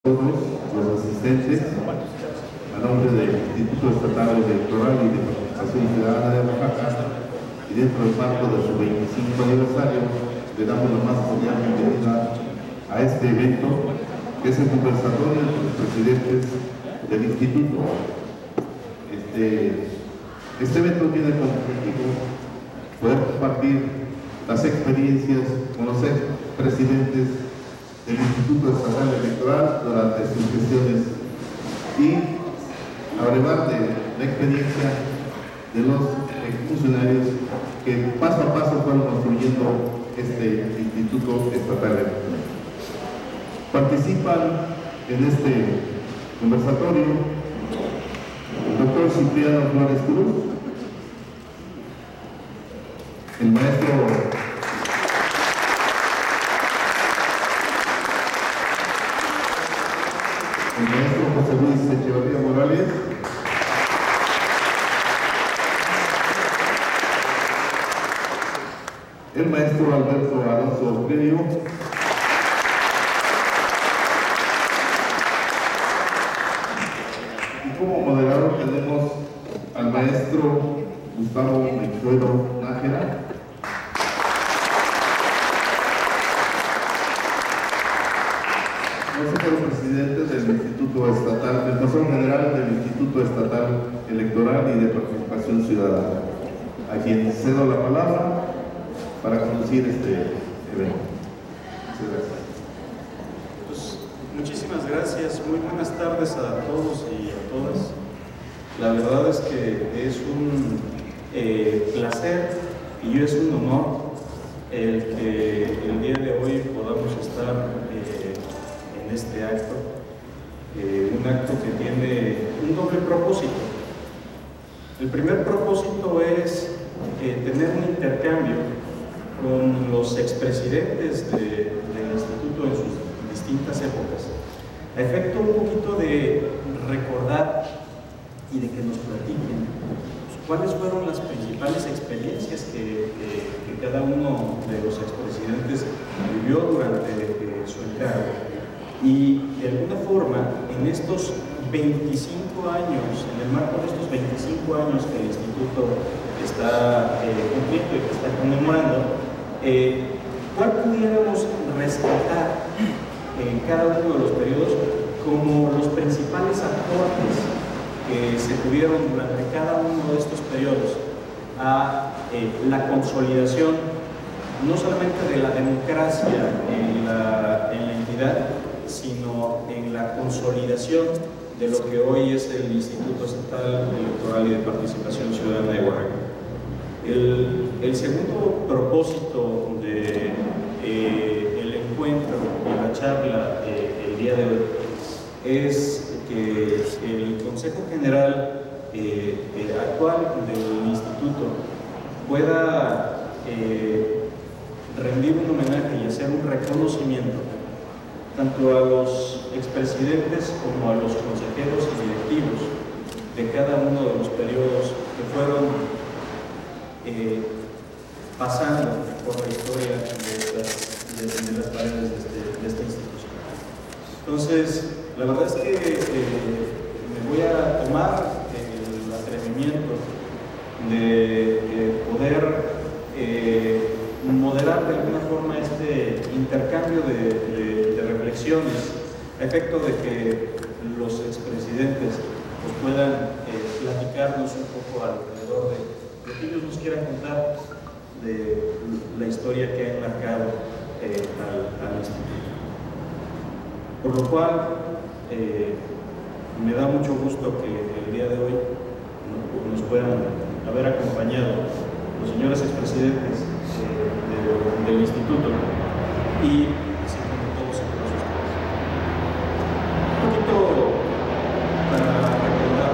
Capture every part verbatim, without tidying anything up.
todos los asistentes, a nombre del Instituto Estatal Electoral y de Participación Ciudadana de Oaxaca, y dentro del marco de su veinticinco aniversario, le damos la más cordial bienvenida a este evento, que es el conversatorio de los presidentes del Instituto. Este, este evento tiene como objetivo poder compartir las experiencias con los expresidentes del Instituto Estatal Electoral durante sus gestiones y abrevar de la experiencia de los funcionarios que paso a paso fueron construyendo este Instituto Estatal Electoral. Participan en este conversatorio el doctor Cipriano Flores Cruz, el maestro el maestro José Luis Echeverría Morales, el maestro Alberto Alonso Cleo, y como moderador tenemos al maestro Gustavo Menchuelo Nájera, los presidentes del Instituto Estatal, del Consejo General del Instituto Estatal Electoral y de Participación Ciudadana, a quien cedo la palabra para conducir este evento. Muchas gracias. Pues, muchísimas gracias, muy buenas tardes a todos y a todas. La verdad es que es un eh, placer y es un honor el que el día de hoy podamos estar eh, en este acto, eh, un acto que tiene un doble propósito. El primer propósito es eh, tener un intercambio con los expresidentes de, del Instituto en sus distintas épocas, a efecto un poquito de recordar y de que nos platiquen cuáles fueron las principales experiencias que, que, que cada uno de los expresidentes vivió durante eh, su encargo. Y de alguna forma, en estos veinticinco años, en el marco de estos veinticinco años que el Instituto está eh, cumpliendo y que está conmemorando, eh, ¿cuál pudiéramos rescatar en cada uno de los periodos como los principales aportes que se tuvieron durante cada uno de estos periodos a eh, la consolidación, no solamente de la democracia en la, en la entidad, sino en la consolidación de lo que hoy es el Instituto Estatal Electoral y de Participación Ciudadana de Oaxaca? El, el segundo propósito de eh, el encuentro y la charla eh, el día de hoy es que el Consejo General eh, eh, actual del Instituto pueda eh, rendir un homenaje y hacer un reconocimiento tanto a los expresidentes como a los consejeros y directivos de cada uno de los periodos que fueron eh, pasando por la historia de, estas, de, de las paredes de, este, de esta institución. Entonces, la verdad es que eh, me voy a tomar el atrevimiento de eh, poder eh, moderar de alguna forma este intercambio de, de, de reflexiones a efecto de que los expresidentes pues, puedan eh, platicarnos un poco alrededor de lo que ellos nos quieran contar de la historia que ha enmarcado eh, al, al instituto. Por lo cual eh, me da mucho gusto que el día de hoy nos puedan haber acompañado los señores expresidentes De, del instituto y así como todos ustedes. Un poquito para recordar,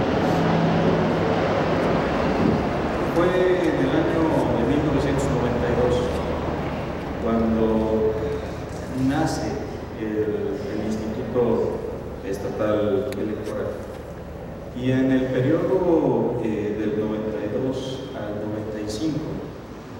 fue en el año de mil novecientos noventa y dos cuando nace el, el Instituto Estatal Electoral, y en el periodo eh, del noventa y dos al noventa y cinco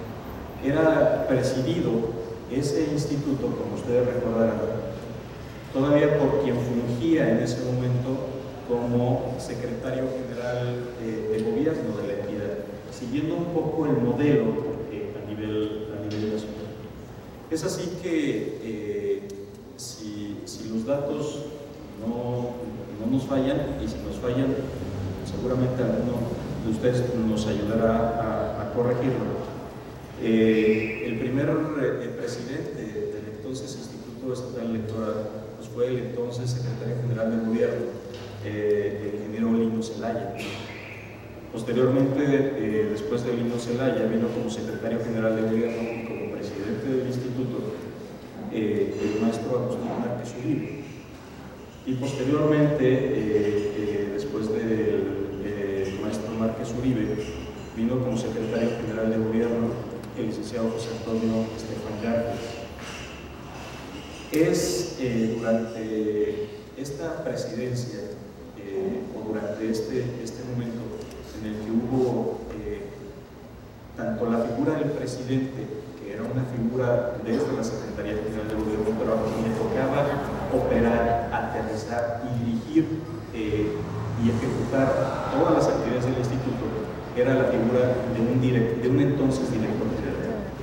era presidido ese instituto, como ustedes recordarán, todavía por quien fungía en ese momento como secretario general eh, de gobierno de la entidad, siguiendo un poco el modelo eh, a, nivel, a nivel nacional. Es así que eh, si, si los datos no, no nos fallan, y si nos fallan, seguramente alguno de ustedes nos ayudará a, a corregirlo. Eh, el primer eh, presidente del entonces Instituto Estatal Electoral pues fue el entonces secretario general de gobierno, eh, el ingeniero Lino Zelaya. Posteriormente, eh, después de Lino Zelaya, vino como secretario general de gobierno y como presidente del instituto eh, el maestro Agustín Márquez Uribe. Y posteriormente, eh, eh, después del eh, maestro Márquez Uribe, vino como secretario general de gobierno el licenciado José Antonio Estefan García. Es eh, durante esta presidencia eh, o durante este, este momento en el que hubo eh, tanto la figura del presidente, que era una figura desde la Secretaría General de Gobierno, pero a quien le tocaba operar, aterrizar y dirigir eh, y ejecutar todas las actividades del instituto, era la figura de un, direct, de un entonces director general.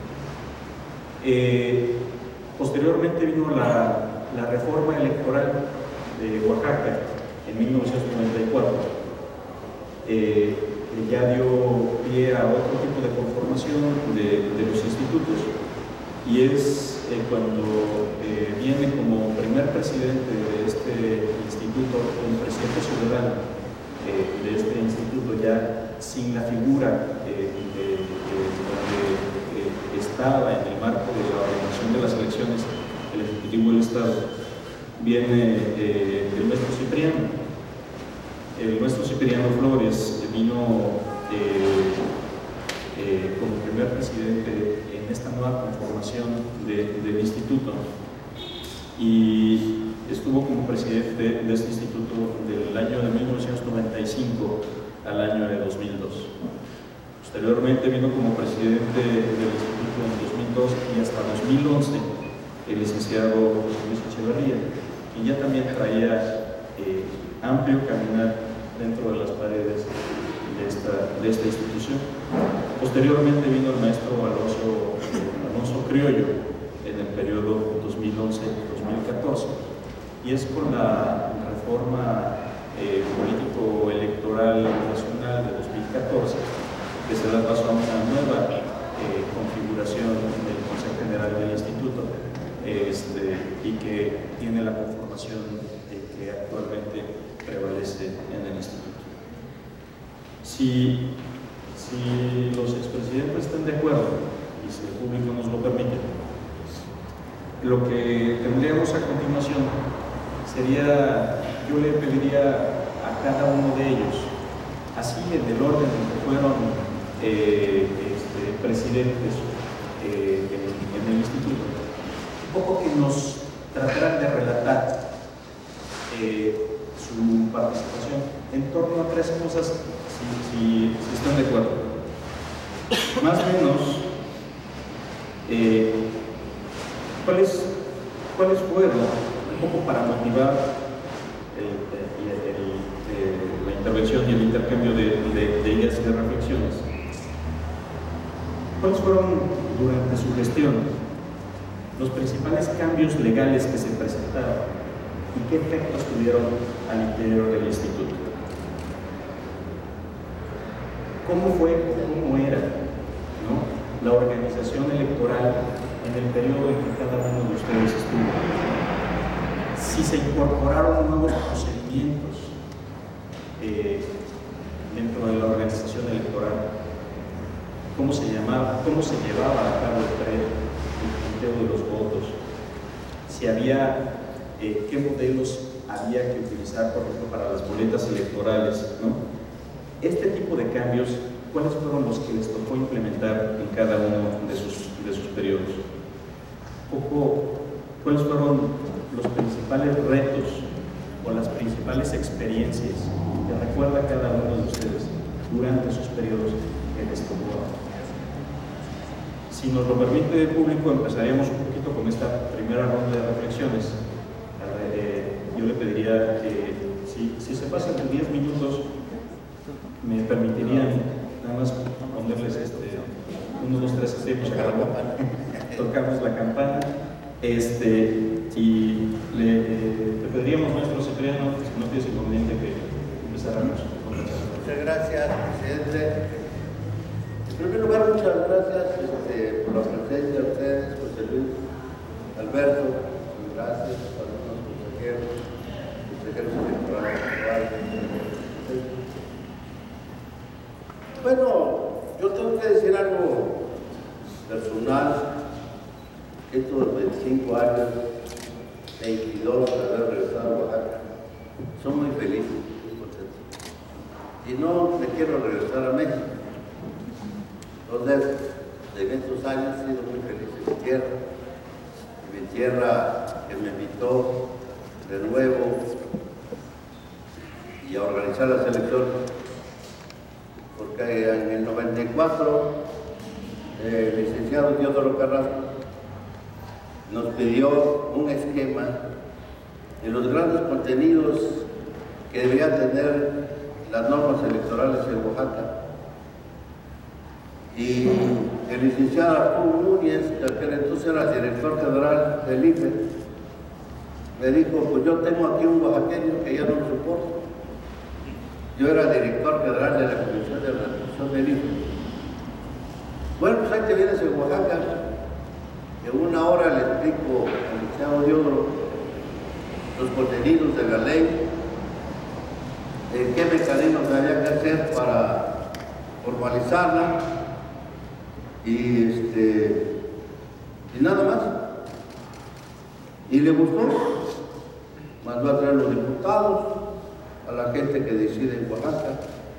Eh, posteriormente vino la, la reforma electoral de Oaxaca en mil novecientos noventa y cuatro, eh, que ya dio pie a otro tipo de conformación de, de los institutos, y es eh, cuando eh, viene como primer presidente de este instituto, un presidente ciudadano eh, de este instituto, ya sin la figura eh, de, de, donde eh, estaba en el marco de la organización de las elecciones el Ejecutivo del Estado, viene eh, el maestro Cipriano. El maestro Cipriano Flores vino eh, eh, como primer presidente en esta nueva conformación de, del instituto, y estuvo como presidente de, de este instituto del año de mil novecientos noventa y cinco al año de dos mil dos. Posteriormente vino como presidente del instituto en dos mil dos y hasta dos mil once el licenciado José Luis Echeverría, quien ya también traía eh, amplio caminar dentro de las paredes de esta, de esta institución. Posteriormente vino el maestro Alonso, eh, Alonso Criollo en el periodo dos mil once a dos mil catorce, y es con la reforma eh, político-electoral nacional de dos mil catorce que se da paso a una nueva eh, configuración del Consejo General del Instituto, este, y que tiene la conformación eh, que actualmente prevalece en el instituto. Si, si los expresidentes están de acuerdo y si el público nos lo permite, lo que tendríamos a continuación sería, yo le pediría a cada uno de ellos, así en el orden en que fueron eh, este, presidentes eh, en, en el instituto, un poco que nos trataran de relatar eh, su participación en torno a tres cosas, si, si, si están de acuerdo. Más o menos, eh, ¿cuáles, ¿cuáles fueron, un poco para motivar el, el, el, el, la intervención y el intercambio de, de, de ideas y de reflexiones, cuáles fueron durante su gestión los principales cambios legales que se presentaron y qué efectos tuvieron al interior del instituto? ¿Cómo fue o cómo era, ¿no?, la organización electoral en el periodo en que cada uno de ustedes estuvo? Si se incorporaron nuevos procedimientos eh, dentro de la organización electoral, ¿cómo se llamaba, cómo se llevaba a cabo el pre, el conteo de los votos? Si había Eh, qué modelos había que utilizar, por ejemplo, para las boletas electorales, ¿no? Este tipo de cambios, ¿cuáles fueron los que les tocó implementar en cada uno de sus, de sus periodos? Un poco, ¿cuáles fueron los principales retos o las principales experiencias que recuerda cada uno de ustedes durante sus periodos que les tocó? Si nos lo permite el público, empezaríamos un poquito con esta primera ronda de reflexiones. yo le pediría que si, si se pasan en diez minutos, me permitirían nada más ponerles este, uno, dos, tres, así, pues agarramos, tocamos la campana, este, y le, le pediríamos, maestro Cipriano, si no tienes inconveniente, que empezáramos con la charla. Muchas gracias, presidente. En primer lugar, muchas gracias este, por la presencia de ustedes, José Luis, Alberto, gracias a los consejeros, consejeros electorales. Bueno, yo tengo que decir algo personal. Estos veinticinco años, veintidós de haber regresado a Oaxaca, son muy felices, muy contentos. Y no me quiero regresar a México. Entonces, en estos años he sido muy feliz en mi tierra. En mi tierra que me invitó de nuevo y a organizar las elecciones. Porque en el noventa y cuatro, el licenciado Teodoro Carrasco nos pidió un esquema de los grandes contenidos que debían tener las normas electorales en Oaxaca. Y el licenciado Arturo Núñez, que aquel entonces era director general del I F E, me dijo, pues yo tengo aquí un oaxaqueño que ya no lo soporto. Yo era director general de la Comisión de Restitución del I F E. Bueno, pues ahí te vienes en Oaxaca. En una hora le explico al licenciado Diodoro los contenidos de la ley, en qué mecanismos había que hacer para formalizarla y, este, y nada más. Y le gustó, mandó a traer los diputados, a la gente que decide en Oaxaca,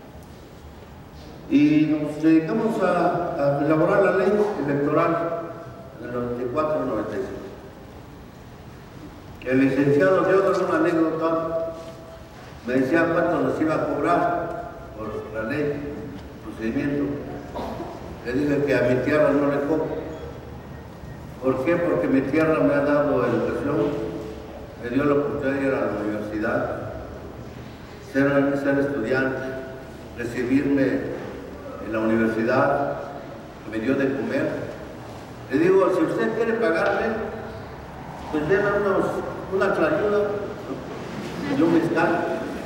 y nos dedicamos a, a elaborar la ley electoral del noventa y cuatro noventa y cinco. El licenciado Teodoro, una anécdota, me decía cuánto nos iba a cobrar por la ley, el procedimiento. Le dije que a mi tierra no le cobro. ¿Por qué? Porque mi tierra me ha dado educación, me dio la oportunidad de ir a la universidad, ser, ser estudiante, recibirme en la universidad, me dio de comer. Le digo, si usted quiere pagarme, pues déme unos, una ayuda y un mezcal.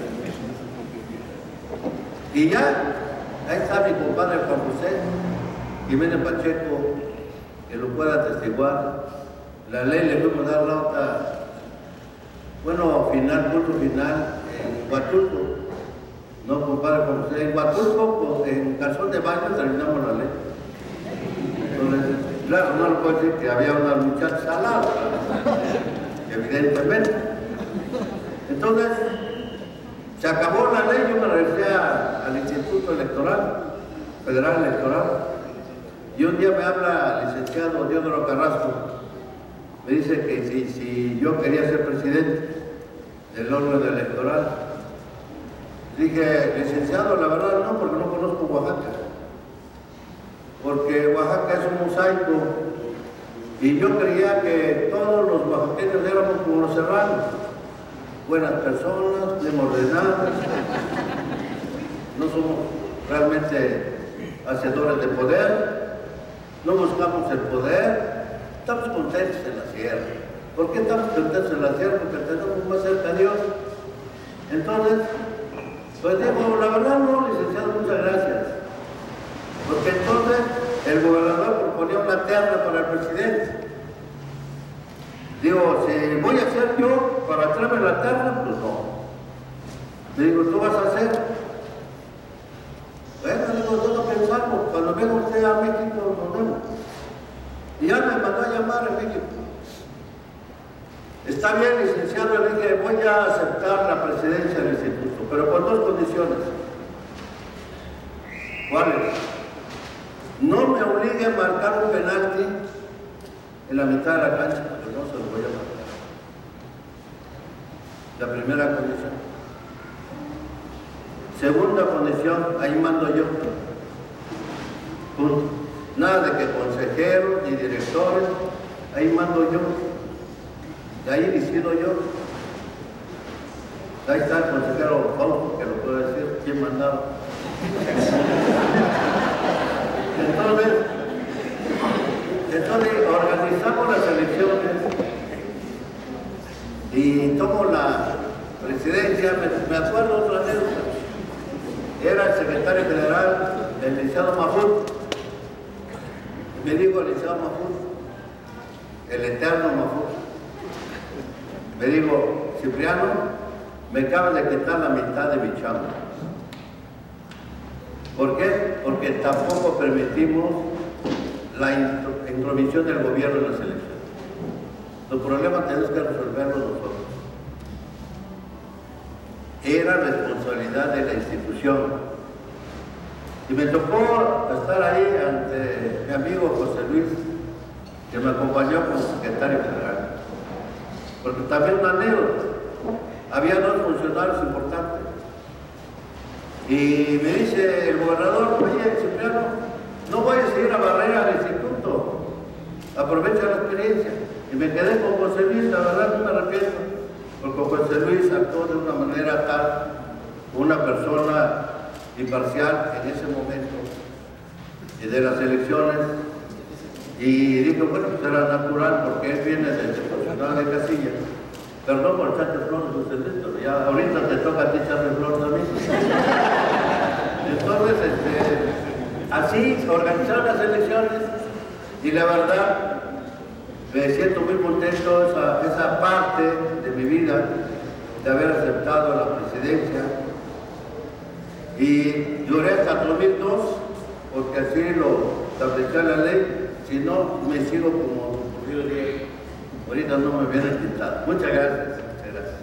Y ya, ahí está mi compadre Juan José Jiménez Pacheco, que lo pueda atestiguar. La ley le fuimos a dar nota, bueno, final, punto final, en Huatulco. No, compadre Juan José, en Huatulco, pues, en calzón de baño terminamos la ley. Entonces, claro, no lo puedo decir que había una muchacha al lado, evidentemente. Entonces, se acabó la ley, yo me regresé a, al Instituto Electoral, Federal Electoral, y un día me habla el licenciado Teodoro Carrasco, me dice que si, si yo quería ser presidente del órgano electoral. Dije, licenciado, la verdad no, porque no conozco Oaxaca. Porque Oaxaca es un mosaico y yo creía que todos los oaxaqueños éramos como los serranos, buenas personas, bien ordenadas, no somos realmente hacedores de poder, no buscamos el poder, estamos contentos en la sierra. ¿Por qué estamos contentos en la sierra? Porque tenemos más cerca a Dios. Entonces, pues digo, la verdad no, licenciado, muchas gracias. Porque entonces el gobernador proponía una terna para el presidente. Digo, si voy a hacer yo para traerme la terna, pues no. Le digo, ¿tú vas a hacer? Bueno, digo, todos pensamos, cuando venga usted a México, nos vemos. Y ya me mandó a llamar a México. Está bien, licenciado, le dije, voy a aceptar la presidencia del instituto, pero con dos condiciones. ¿Cuáles? No me obligue a marcar un penalti en la mitad de la cancha, porque no se lo voy a marcar. La primera condición. Segunda condición, ahí mando yo. Punto. Nada de que consejeros ni directores, ahí mando yo. De ahí decido yo. Ahí está el consejero Fausto, que lo puede decir, quién mandaba. Entonces, entonces organizamos las elecciones y tomo la presidencia. Me, me acuerdo otra anécdota. Era el secretario general del licenciado Mahfouz. Me dijo el licenciado Mahfouz, el eterno Mahfouz, me dijo: Cipriano, me acabas de quitar la mitad de mi chamba. ¿Por qué? Porque tampoco permitimos la intromisión del gobierno en las elecciones. Los problemas tenemos que resolverlos nosotros. Era responsabilidad de la institución. Y me tocó estar ahí ante mi amigo José Luis, que me acompañó como secretario general. Porque también una anécdota. Había dos funcionarios importantes. Y me dice el gobernador: oye, Cipriano, no vayas a ir a barrer al instituto, aprovecha la experiencia. Y me quedé con José Luis. La verdad no me arrepiento, porque José Luis actuó de una manera tal, una persona imparcial en ese momento y de las elecciones. Y dije, bueno, pues era natural, porque él viene desde funcionario de Casilla. Perdón por echarte flores, José Luis, pero ya ahorita te toca a ti echarme flores a mí. Entonces, este, así organizaron las elecciones y la verdad me siento muy contento esa, esa parte de mi vida de haber aceptado la presidencia. Y lloré hasta dos mil dos, porque así lo establecía la ley. Si no, me sigo como yo diría. Ahorita no me viene quitado. Muchas gracias. Muchas gracias.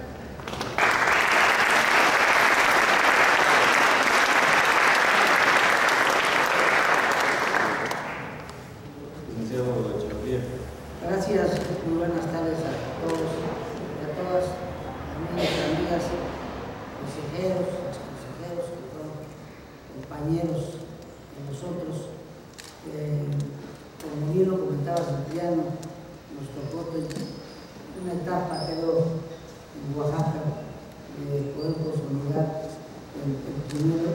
Gracias, muy buenas tardes a todos y a todas, amigos y amigas, consejeros, exconsejeros, compañeros de nosotros. Eh, como bien lo comentaba Cipriano, nos tocó una etapa, creo, en Oaxaca, de poder consolidar el, el primer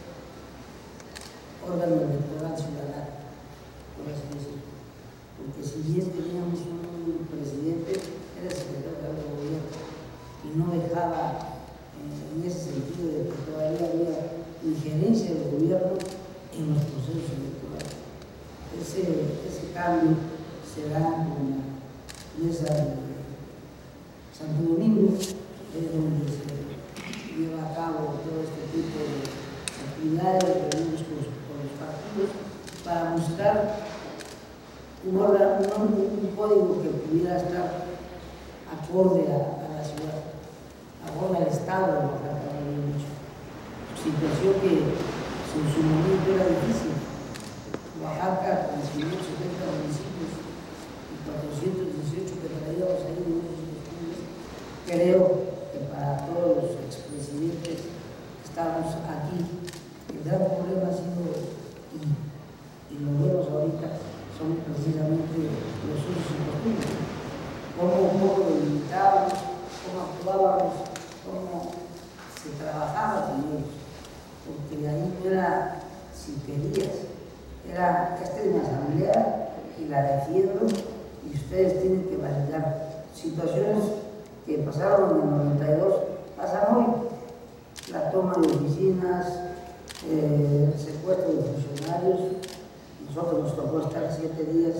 órgano electoral ciudadano, por así decirlo. Porque si bien teníamos un presidente, era secretario de gobierno y no dejaba, eh, en ese sentido, de que todavía había injerencia del gobierno en los procesos electorales. Ese, ese cambio se da en la mesa de Santo Domingo, es donde se lleva a cabo todo este tipo de actividades, reuniones con, con los partidos, para buscar un, orden, un, un código que pudiera estar acorde a, a la ciudad, acorde al estado de Oaxaca, situación que en su momento era difícil. Oaxaca, con quinientos setenta municipios y cuatrocientos dieciocho que traíamos ahí en esos estudios, creo que para todos los expresidentes que estamos aquí, el gran problema ha sido, y, y lo vemos ahorita, son precisamente los usos y costumbres. Cómo un poco delimitábamos, cómo actuábamos, cómo se trabajaba con ellos. Porque ahí no era si querías, era esta es mi asamblea y la defiendo y ustedes tienen que validar. Situaciones que pasaron en el noventa y dos pasan hoy. La toma de oficinas, eh, el secuestro de funcionarios. Nosotros nos tocó estar siete días,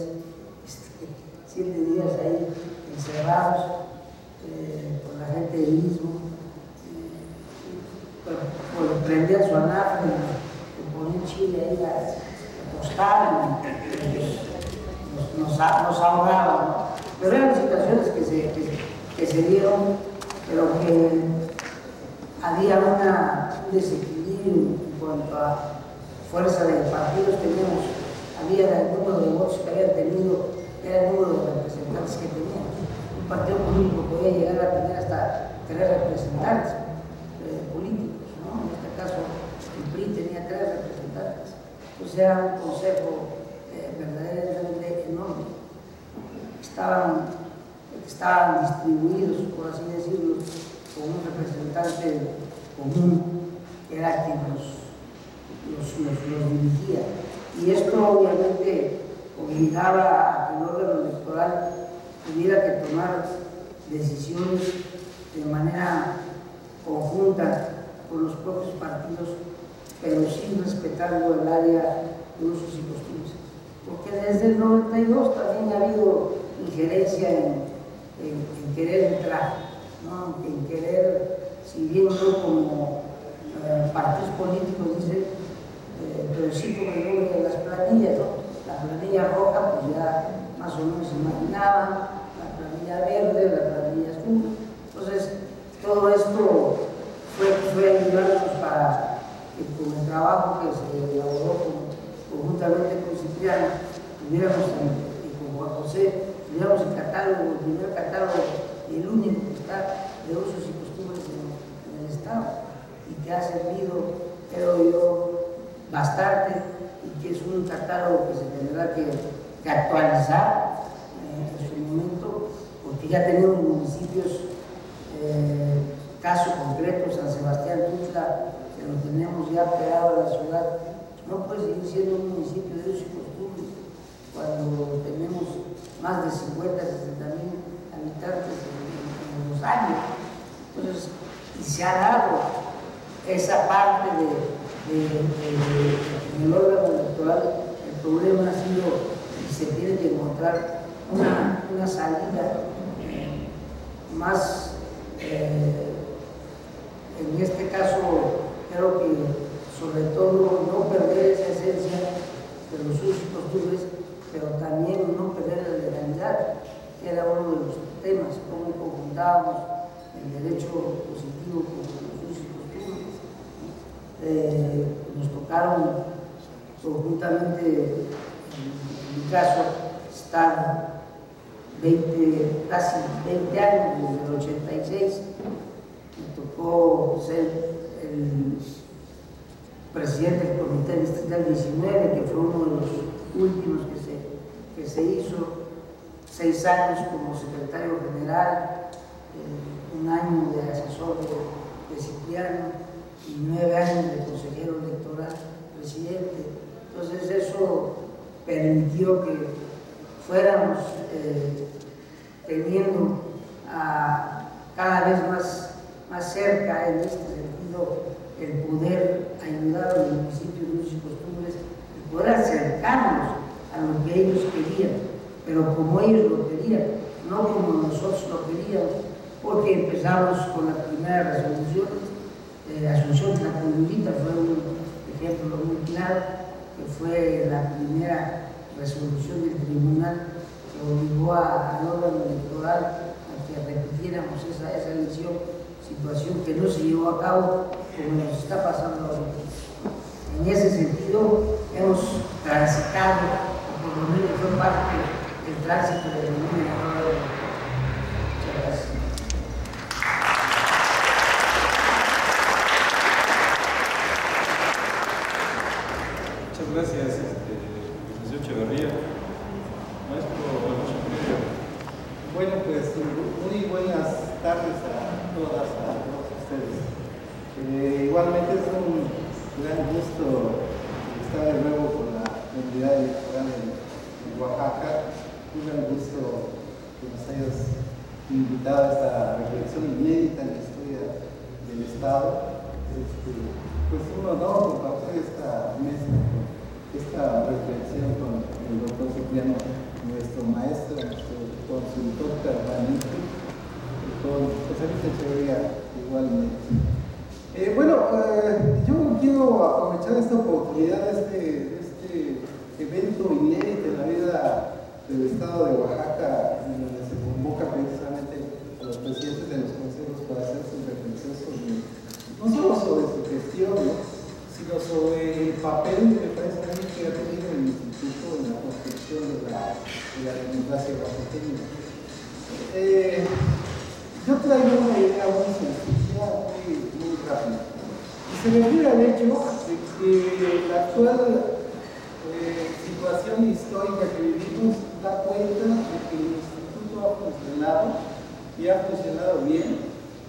siete días ahí encerrados eh, por la gente del mismo, eh, por, por prender su anafre, por poner chile ahí a, a tostar, y nos, nos, nos ahogaban, ¿no? Pero eran situaciones que se, que, que se dieron, pero que había una, un desequilibrio en cuanto a fuerza de partidos. Teníamos había el número de votos que habían tenido, era el número de representantes que tenían. Un partido político podía llegar a tener hasta tres representantes eh, políticos, ¿no? En este caso, el P R I tenía tres representantes. Entonces era un consejo eh, verdaderamente enorme. Estaban, estaban distribuidos, por así decirlo, con un representante común que era quien los, los, los, los dirigía. Y esto obviamente obligaba a que el órgano electoral tuviera que tomar decisiones de manera conjunta con los propios partidos, pero sin respetando el área de usos y costumbres. Porque desde el noventa y dos también ha habido injerencia en, en, en querer entrar, ¿no? En querer, si bien no como eh, partidos políticos dicen, eh, pero sí como el nombre de las planillas, ¿no? La planilla roja, pues ya más o menos se imaginaba, la planilla verde, la planilla azul. Entonces, todo esto fue, fue ayudarnos para que con el trabajo que se elaboró con, conjuntamente con Cipriano, tuviéramos, y con Juan José, tuviéramos el catálogo, el primer catálogo y el único que está de usos y costumbres en, en el Estado, y que ha servido, creo yo, bastante, y que es un catálogo que se tendrá que, que actualizar eh, en su momento, porque ya tenemos municipios, eh, caso concreto, San Sebastián Tuxtla, que lo tenemos ya pegado a la ciudad. No puede seguir siendo un municipio de usos y costumbres cuando tenemos más de cincuenta, sesenta mil habitantes en, en los años. Entonces, y se ha dado esa parte de, de, de, de, de el órgano electoral. El problema ha sido, y se tiene que encontrar una, una salida eh, más, eh, en este caso, creo que sobre todo no perder esa esencia de los usos y costumbres, pero también no perder la legalidad, que era uno de los temas, cómo conjuntábamos el derecho positivo con los usos y costumbres. Eh, nos tocaron conjuntamente, en, en mi caso, estar veinte, casi veinte años, desde el ochenta y seis, me tocó ser el presidente del Comité Distrital diecinueve, que fue uno de los últimos que se, que se hizo, seis años como secretario general, eh, un año de asesor de, de Cipriano y nueve años de consejero electoral presidente. Entonces eso permitió que fuéramos eh, teniendo a, cada vez más, más cerca en este sentido el poder ayudar a los municipios de usos y costumbres y poder acercarnos a lo que ellos querían, pero como ellos lo querían, no como nosotros lo queríamos, porque empezamos con la primera resolución, eh, Asunción Tlacolulita fue un ejemplo muy claro, que fue la primera resolución del tribunal que obligó a, al órgano electoral a que repitiéramos esa, esa elección, situación que no se llevó a cabo como nos está pasando ahora. En ese sentido, hemos transitado, o por lo menos fue parte del tránsito de la Unión Europea. Muchas gracias. Muchas gracias, este, licenciado Echeverría. Maestro Alonso Pineda. Bueno, pues muy buenas tardes a todas, a todos ustedes. Eh, igualmente es un gran gusto estar de nuevo con la comunidad electoral de, de Oaxaca. Un gran gusto que nos hayas invitado a esta reflexión inédita en la historia del Estado. Este, pues un honor compartir esta mesa, esta reflexión con el doctor Cipriano, nuestro maestro, nuestro consultor permanente, y con José Luis Echeverría igualmente. Eh, bueno, eh, yo quiero aprovechar esta oportunidad, este, este evento inédito en la vida del Estado de Oaxaca, en donde se convoca precisamente a los presidentes de los consejos para hacer sus reflexiones sobre, no solo sobre su gestión, ¿no?, sino sobre el papel que me parece a mí que ha tenido el Instituto en la construcción de la, de la democracia oaxaqueña. Eh, yo traigo una idea muy sencilla, muy, muy rápida. Y se refiere al hecho de que la actual eh, situación histórica que vivimos da cuenta de que el Instituto ha funcionado y ha funcionado bien,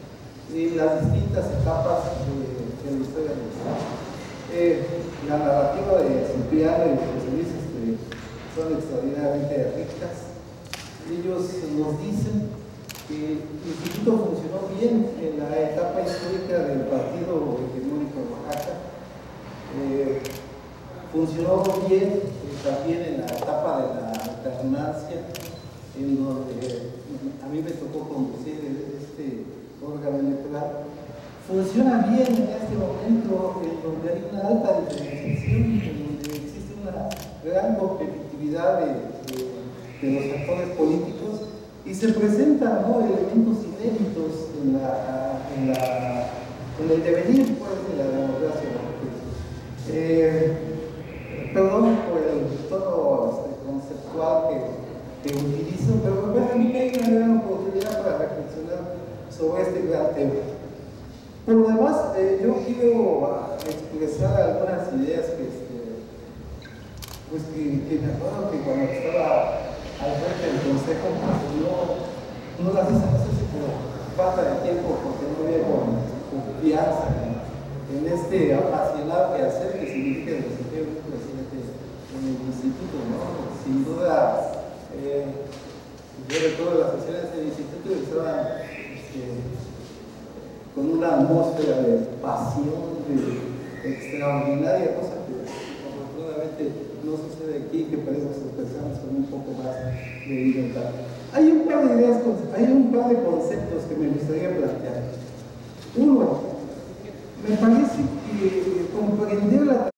en las distintas etapas de, de la historia del Estado. Eh, la narrativa de Cipriano y de José Luis este, son extraordinariamente ricas. Ellos nos dicen que el instituto funcionó bien en la etapa histórica del partido hegemónico de Oaxaca, eh, funcionó bien eh, también en la etapa de la alternancia, en donde eh, a mí me tocó conducir este órgano electoral. Funciona bien en este momento en donde hay una alta diferenciación, en donde existe una gran competitividad de, de, de los actores políticos y se presentan, ¿no?, elementos inéditos en, la, en, la, en el devenir, pues, de la democracia. Eh, perdón por el tono este, conceptual que, que utilizo, pero me parece a mí que hay una gran oportunidad para reflexionar sobre este gran tema. Por lo demás, eh, yo quiero expresar algunas ideas que, este, pues que, que me acuerdo que cuando estaba al frente del consejo, pues no, no las hice, no sé si por falta de tiempo, porque no había confianza en, en este apasionado quehacer que significa el desempeño de un presidente en el instituto, ¿no? Sin duda, eh, yo recuerdo las sesiones del instituto y estaban este, con una atmósfera de pasión, de extraordinaria, cosa que afortunadamente no sucede aquí, que podemos expresarnos con un poco más de libertad. Hay un par de ideas, hay un par de conceptos que me gustaría plantear. Uno, me parece que comprender la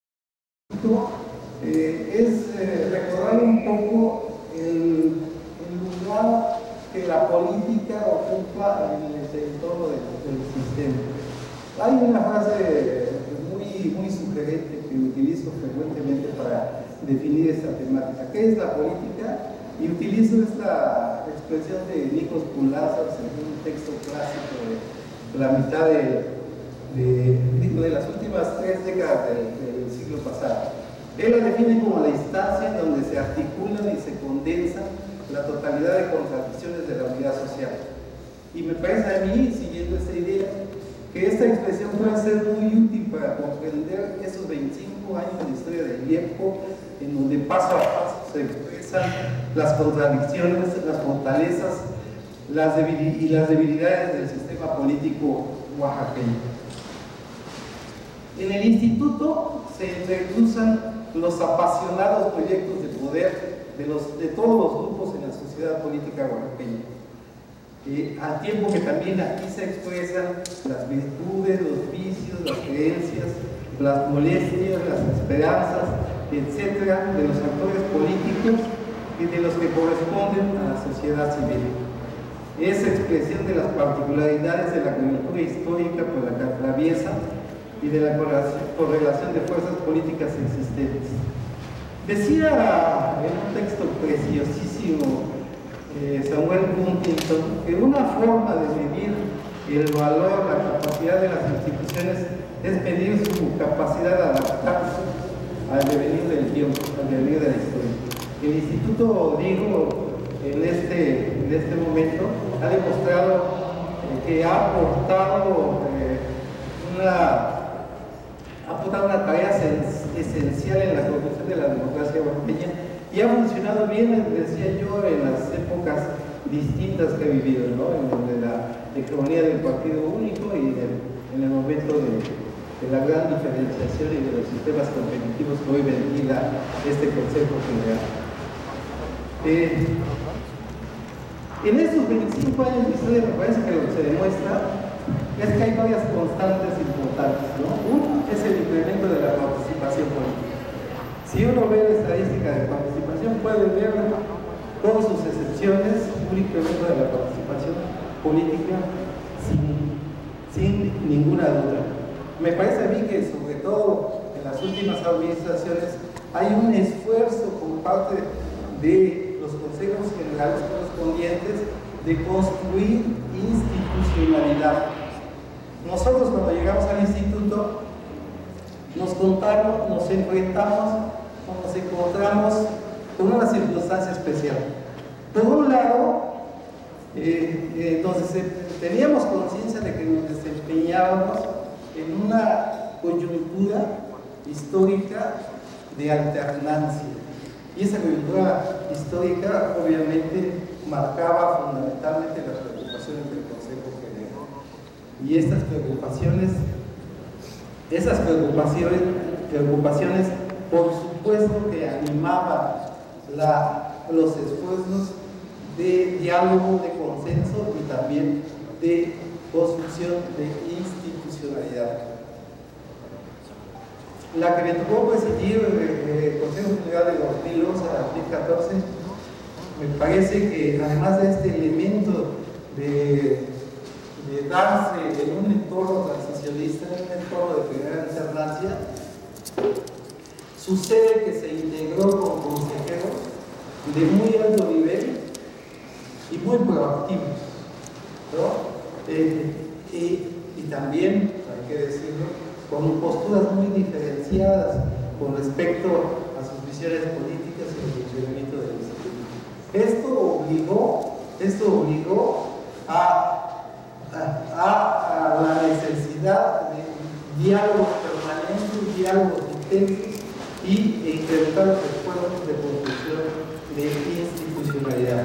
eh, es eh, recordar un poco el, el lugar que la política ocupa en el entorno del, del sistema. Hay una frase muy, muy sugerente que utilizo frecuentemente para definir esta temática. ¿Qué es la política? Y utilizo esta expresión de Nikos Koulazas en un texto clásico de la mitad de, de, de las últimas tres décadas del, del siglo pasado. Él la define como la instancia en donde se articulan y se condensan la totalidad de contradicciones de la unidad social. Y me parece a mí, siguiendo esta idea, que esta expresión puede ser muy útil para comprender esos veinticinco años de historia del viejo, en donde paso a paso se expresan las contradicciones, las fortalezas las y las debilidades del sistema político oaxaqueño. En el instituto se entrecruzan los apasionados proyectos de poder de, los, de todos los grupos en la sociedad política oaxaqueña. Eh, al tiempo que también aquí se expresan las virtudes, los vicios, las creencias, las molestias, las esperanzas, etcétera, de los actores políticos y de los que corresponden a la sociedad civil. Es expresión de las particularidades de la coyuntura histórica por la que atraviesa y de la correlación de fuerzas políticas existentes. Decía en un texto preciosísimo eh, Samuel Huntington que una forma de medir el valor, la capacidad de las instituciones es medir su capacidad de adaptarse al devenir del tiempo, al devenir de la historia. El Instituto, digo, en este, en este momento ha demostrado eh, que ha aportado eh, una ha aportado una tarea esencial en la construcción de la democracia oaxaqueña y ha funcionado bien, decía yo, en las épocas distintas que he vivido, ¿no? En donde la hegemonía del partido único y en, en el momento de, de la gran diferenciación y de los sistemas competitivos que hoy ventila este Consejo General. Eh, en estos veinticinco años de historia me parece que lo que se demuestra es que hay varias constantes importantes, ¿no? Uno es el incremento de la participación política. Si uno ve la estadística de participación, puede ver con sus excepciones un incremento de la participación política sin, sin ninguna duda. Me parece a mí que sobre todo en las últimas administraciones hay un esfuerzo por parte de los consejos generales correspondientes de construir institucionalidad. Nosotros cuando llegamos al instituto nos contamos, nos enfrentamos o nos encontramos con una circunstancia especial. Por un lado, eh, eh, entonces eh, teníamos conciencia de que nos desempeñábamos en una coyuntura histórica de alternancia. Y esa coyuntura histórica obviamente marcaba fundamentalmente las preocupaciones del Consejo General. Y estas preocupaciones, esas preocupaciones, preocupaciones por supuesto que animaban la, los esfuerzos de diálogo, de consenso y también de construcción de institucionalidad. La que me tocó presidir el Consejo General de dos mil once a dos mil catorce, me parece que además de este elemento de, de darse en un entorno transicionista, en un entorno de primera alternancia, sucede que se integró con consejeros de muy alto nivel y muy proactivos, ¿no? Eh, y, y también, hay que decirlo, con posturas muy diferenciadas con respecto a sus visiones políticas y el funcionamiento del instituto. Esto obligó, esto obligó a, a, a la necesidad de diálogos permanentes, diálogos intensos y incrementar los esfuerzos de construcción de institucionalidad.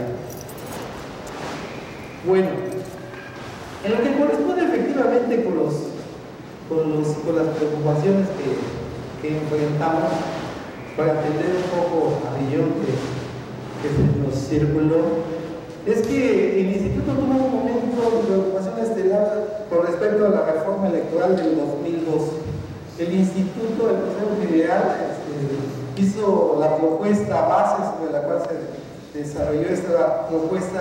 Bueno, en lo que corresponde efectivamente con, los, con, los, con las preocupaciones que, que enfrentamos, para atender un poco a Guillón que, que se nos circuló, es que el Instituto tuvo un momento de preocupación estelar con respecto a la reforma electoral del dos mil dos. El Instituto, el Consejo General, este, hizo la propuesta base sobre la cual se desarrolló esta propuesta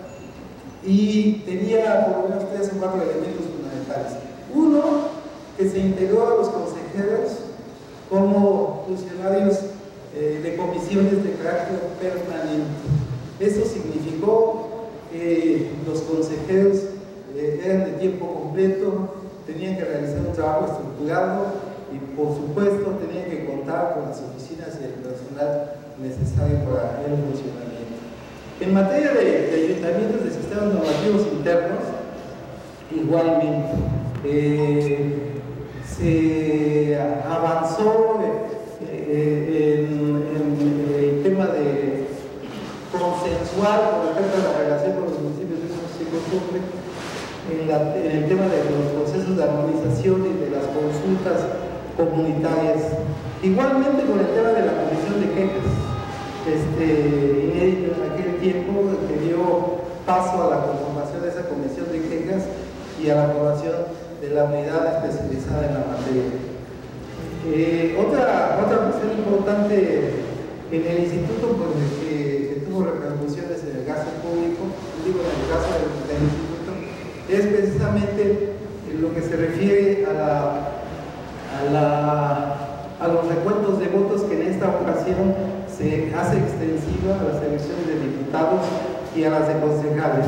y tenía por lo menos tres o cuatro elementos fundamentales. Uno, que se integró a los consejeros como funcionarios eh, de comisiones de carácter permanente. Eso significó que los consejeros eh, eran de tiempo completo, tenían que realizar un trabajo estructurado y por supuesto tenían que contar con las oficinas y el personal necesario para el funcionamiento. En materia de, de ayuntamientos de sistemas normativos internos, igualmente eh, se avanzó eh, en, en el tema de consensuar con respecto a la relación con los municipios de esos y costumbre, en, la, en el tema de los procesos de armonización y de las consultas comunitarias. Igualmente con el tema de la comisión de quejas, este, inédito en aquel tiempo que dio paso a la conformación de esa comisión de quejas y a la aprobación de la unidad especializada en la materia. Eh, otra, otra cuestión importante en el instituto, pues, que, que tuvo repercusiones en el gasto público, digo en el caso del, del instituto, es precisamente en lo que se refiere a la A, la, a los recuentos de votos, que en esta ocasión se hace extensiva a las elecciones de diputados y a las de concejales.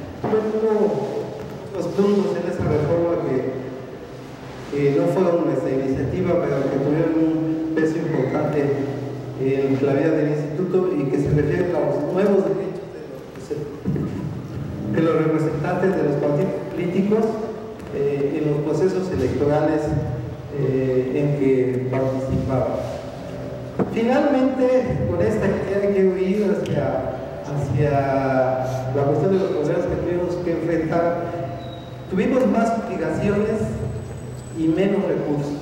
Hubo los puntos en esa reforma que, que no fueron nuestra iniciativa, pero que tuvieron un peso importante en la vida del instituto y que se refieren a los nuevos derechos de los, de los representantes de los partidos políticos eh, en los procesos electorales Eh, en que participaba. Finalmente, con esta idea quiero ir hacia, hacia la cuestión de los problemas que tuvimos que enfrentar. Tuvimos más obligaciones y menos recursos.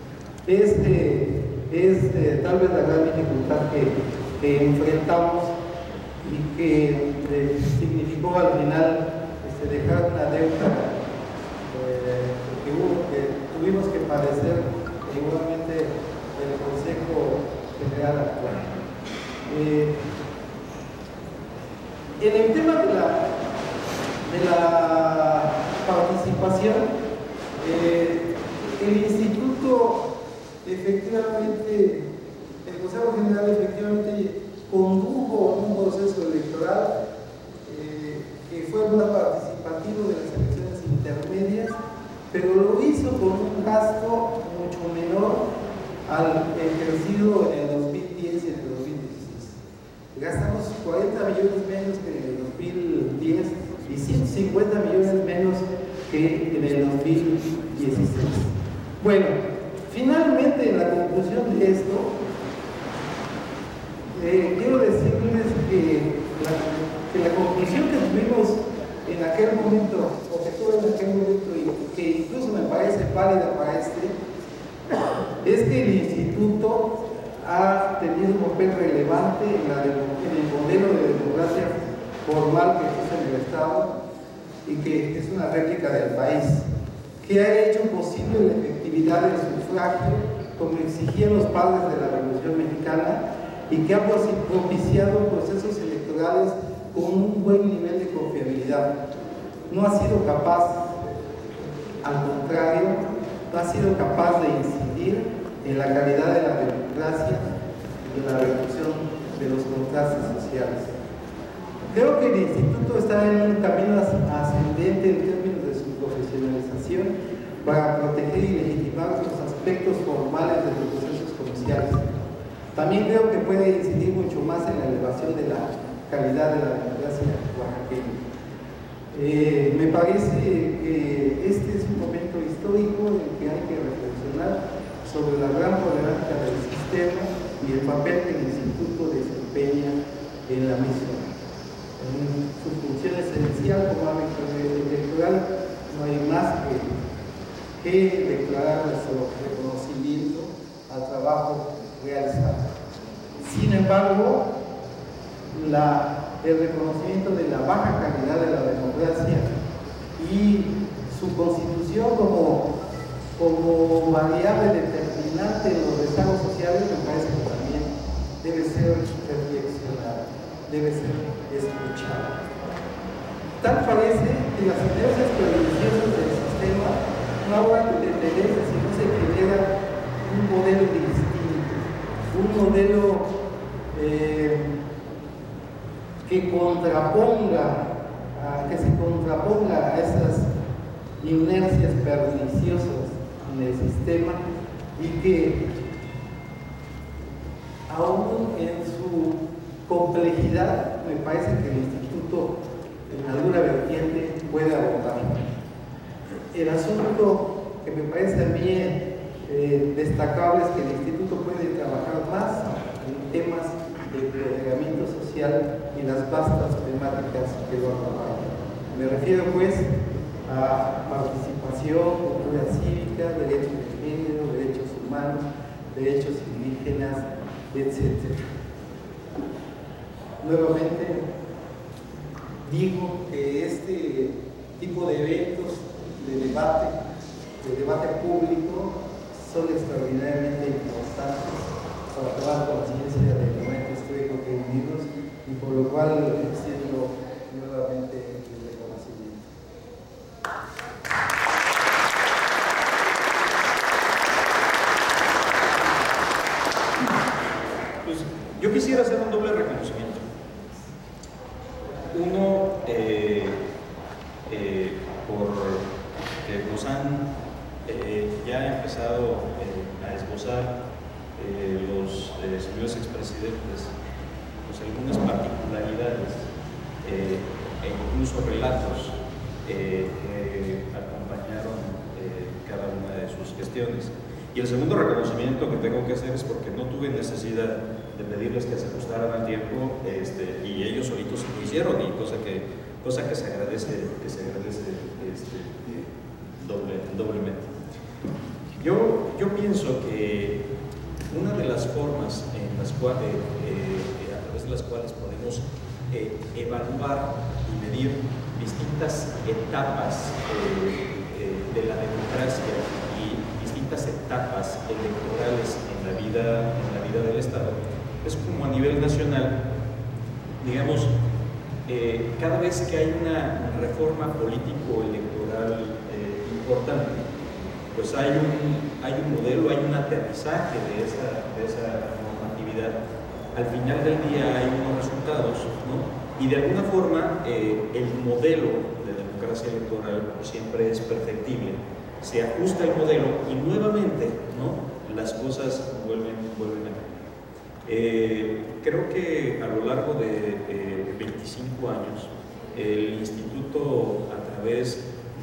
Este es eh, tal vez la gran dificultad que, que enfrentamos y que eh, significó al final este, dejar una deuda eh, que hubo que tuvimos que padecer igualmente el Consejo General actual. Eh, en el tema de la, de la participación, eh, el Instituto efectivamente, el Consejo General efectivamente condujo un proceso electoral eh, que fue más participativo de las elecciones intermedias, pero lo hizo con un gasto mucho menor al ejercido en el dos mil diez y en el dos mil dieciséis. Gastamos cuarenta millones menos que en el dos mil diez y ciento cincuenta millones menos que en el dos mil dieciséis. Bueno, finalmente en la conclusión de esto, eh, quiero decirles que la, que la conclusión que tuvimos en aquel momento, o que tuve en aquel momento, y que incluso me parece válida para este, es que el instituto ha tenido un papel relevante en, la de, en el modelo de democracia formal que existe en el Estado y que es una réplica del país, que ha hecho posible la efectividad del sufragio como exigían los padres de la Revolución Mexicana y que ha propiciado procesos electorales con un buen nivel de confiabilidad. No ha sido capaz, al contrario, no ha sido capaz de incidir en la calidad de la democracia y en la reducción de los contrastes sociales. Creo que el Instituto está en un camino ascendente en términos de su profesionalización para proteger y legitimar los aspectos formales de los procesos comerciales. También creo que puede incidir mucho más en la elevación de la calidad de la democracia oaxaqueña. Eh, me parece que este es un momento histórico en el que hay que reflexionar sobre la gran problemática del sistema y el papel que el Instituto desempeña en la misma. En su función esencial como ámbito electoral no hay más que, que declarar nuestro reconocimiento al trabajo realizado. Sin embargo, la, el reconocimiento de la baja calidad de la democracia y su constitución como, como variable determinante en los rezagos sociales me parece que también debe ser reflexionado, debe ser escuchado. Tal parece que las inercias perniciosas del sistema no hablan de tendencias si no se genera un modelo distinto, un modelo eh, que contraponga, a, que se contraponga a esas inercias perniciosas en el sistema y que aún en su complejidad me parece que el Instituto en alguna vertiente puede abordar. El asunto que me parece a mí eh, destacable es que el Instituto puede trabajar más en temas de empoderamiento social y las vastas temáticas que lo acompañan. Me refiero pues a participación, cultura cívica, derechos de género, derechos humanos, derechos indígenas, etcétera. Nuevamente digo que este tipo de eventos de debate, de debate público, son extraordinariamente importantes para tomar conciencia del momento histórico que vivimos y por lo cual extiendo nuevamente el reconocimiento. Pues yo quisiera hacer un doble reconocimiento. Uno, eh, eh, por que nos han eh, ya empezado eh, a esbozar eh, los eh, señores expresidentes pues, algunas particularidades eh, e incluso relatos eh, que acompañaron eh, cada una de sus gestiones. Y el segundo reconocimiento que tengo que hacer es porque no tuve necesidad de pedirles que se ajustaran al tiempo este, y ellos solitos lo hicieron, y cosa que, cosa que se agradece, que se agradece este, eh, doble, doblemente. Yo, yo pienso que una de las formas en las cuales, eh, a través de las cuales podemos eh, evaluar y medir distintas etapas eh, eh, de la democracia y distintas etapas electorales en la vida, en la vida del Estado, es como a nivel nacional, digamos, eh, cada vez que hay una reforma político-electoral eh, importante, pues hay un, hay un modelo, hay un aterrizaje de esa, de esa normatividad. Al final del día hay unos resultados, ¿no? Y de alguna forma eh, el modelo de democracia electoral siempre es perfectible. Se ajusta el modelo y nuevamente, ¿no?, las cosas vuelven, vuelven a cambiar. Eh, creo que a lo largo de eh, veinticinco años, el Instituto, a través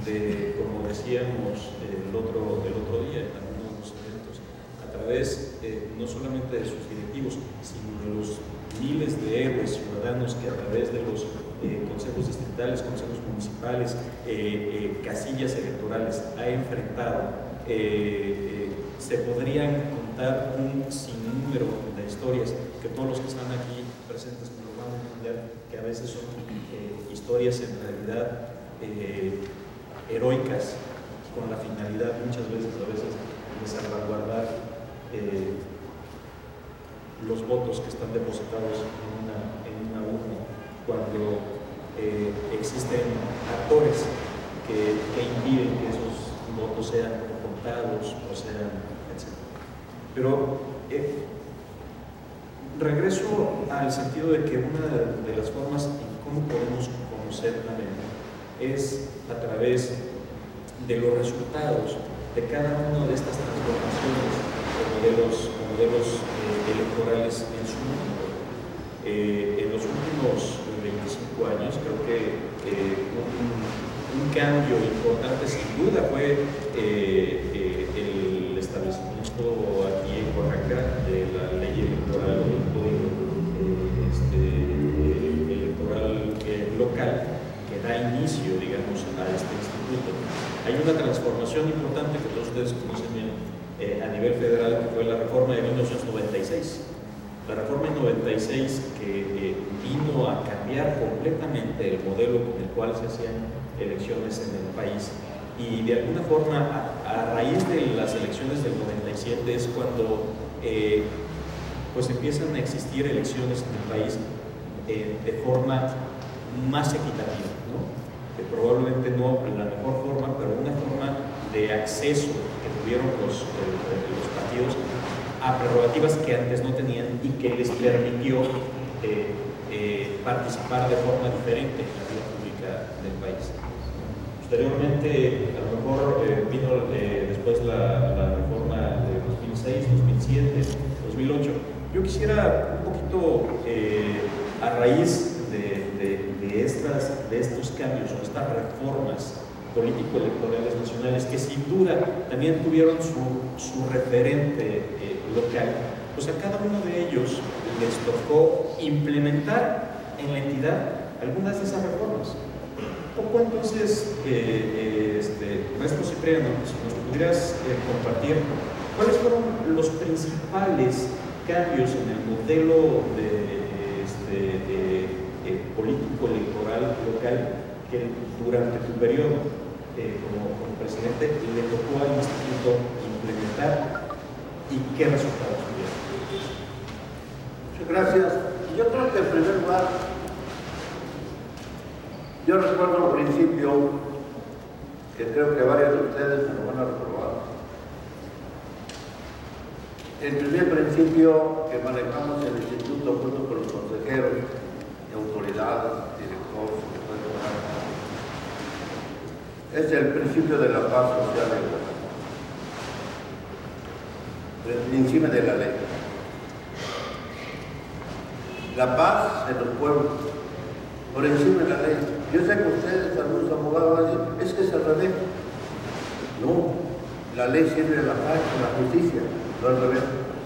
de, como decíamos el otro, el otro día en algunos de los eventos, a través eh, no solamente de sus directivos, sino de los miles de héroes ciudadanos que a través de los eh, consejos distritales, consejos municipales, eh, eh, casillas electorales ha enfrentado, eh, eh, se podrían contar un sinnúmero de historias que todos los que están aquí presentes me lo van a entender, que a veces son eh, historias en realidad eh, heroicas, con la finalidad muchas veces, a veces, de salvaguardar eh, los votos que están depositados en una, en una urna, cuando eh, existen actores que, que impiden que esos votos sean contados o sean, etcétera. Pero eh, regreso al sentido de que una de las formas en cómo podemos conocer la ley es a través de los resultados de cada una de estas transformaciones o modelos, modelos eh, electorales en su mundo. Eh, en los últimos veinticinco años creo que eh, un, un cambio importante sin duda fue eh, eh, el establecimiento aquí en Oaxaca de la ley electoral o del código eh, este, eh, electoral eh, local que da inicio, digamos, a este instituto. Hay una transformación importante que todos ustedes conocen bien eh, a nivel federal, que fue la reforma de mil novecientos noventa y seis. La reforma en noventa y seis que eh, vino a cambiar completamente el modelo con el cual se hacían elecciones en el país. Y de alguna forma, a, a raíz de las elecciones del noventa y siete es cuando eh, pues empiezan a existir elecciones en el país eh, de forma más equitativa, ¿no? Que probablemente no la mejor forma, pero una forma de acceso que tuvieron los, eh, los partidos a prerrogativas que antes no tenían y que les permitió eh, eh, participar de forma diferente en la vida pública del país. Posteriormente, a lo mejor eh, vino eh, después la, la reforma de dos mil seis, dos mil siete, dos mil ocho. Yo quisiera un poquito, eh, a raíz de, de, de, estas, de estos cambios o estas reformas político-electorales nacionales, que sin duda también tuvieron su, su referente eh, local, pues a cada uno de ellos les tocó implementar en la entidad algunas de esas reformas. Poco entonces, eh, eh, este, maestro Cipriano, si nos pudieras eh, compartir cuáles fueron los principales cambios en el modelo de, este, de, de político-electoral local que durante tu periodo eh, como, como presidente le tocó al instituto implementar y qué resultados tuvieron. Muchas gracias. Yo creo que en primer lugar, yo recuerdo un principio que creo que varios de ustedes me lo van a reprobar. El primer principio que manejamos en el instituto junto con los consejeros y autoridades, directores, es el principio de la paz social y encima de la ley. La paz en los pueblos, por encima de la ley. Yo sé que ustedes, algunos abogados, van a decir, es que es al revés. No, la ley sirve a la paz y la justicia, no al revés.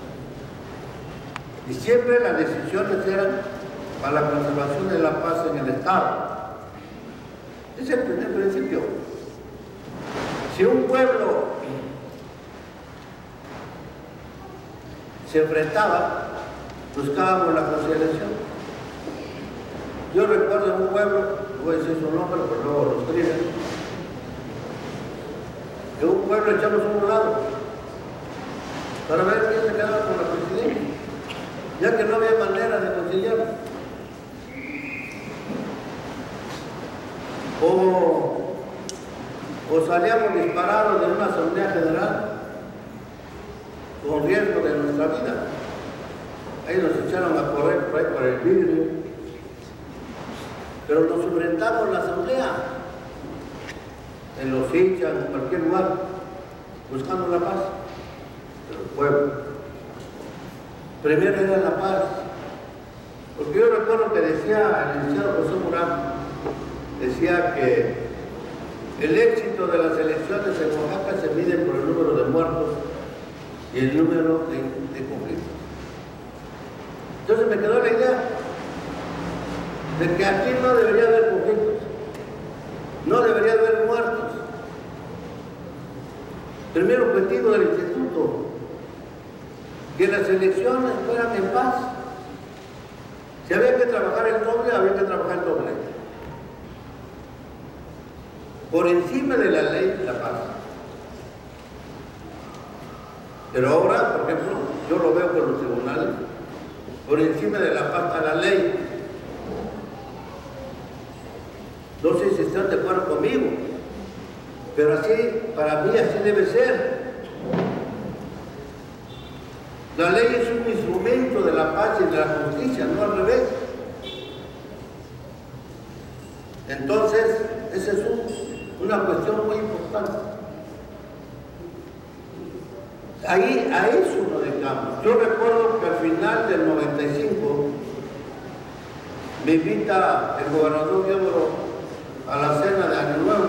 Y siempre las decisiones eran para la conservación de la paz en el Estado. Ese es el primer principio. Si un pueblo se enfrentaba, buscábamos la conciliación. Yo recuerdo en un pueblo, no voy a decir su nombre, pero luego lo escriben, en un pueblo echamos un volado para ver quién se quedaba con la presidencia, ya que no había manera de conciliar. O, o salíamos disparados de una asamblea general con riesgo de nuestra vida. Ahí nos echaron a correr por ahí por el vidrio, pero nos enfrentamos a la asamblea, en los hinchas, en cualquier lugar, buscando la paz del pueblo. Primero era la paz, porque yo recuerdo que decía el licenciado José Morán, decía que El éxito de las elecciones en Oaxaca se mide por el número de muertos y el número de, de conflictos. Entonces me quedó la idea de que aquí no debería haber conflictos, no debería haber muertos. Primer objetivo del instituto, que las elecciones fueran en paz. Si había que trabajar el doble, había que trabajar el doble. Por encima de la ley, la paz. Pero ahora, por ejemplo, yo lo veo con los tribunales, por encima de la paz está la ley. No sé si están de acuerdo conmigo, pero así, para mí, así debe ser. La ley es un instrumento de la paz y de la justicia, no al revés. Entonces, esa es un, una cuestión muy importante. Ahí, a eso nos dedicamos. Yo recuerdo que al final del noventa y cinco me invita el gobernador Diodoro a la cena de Año Nuevo,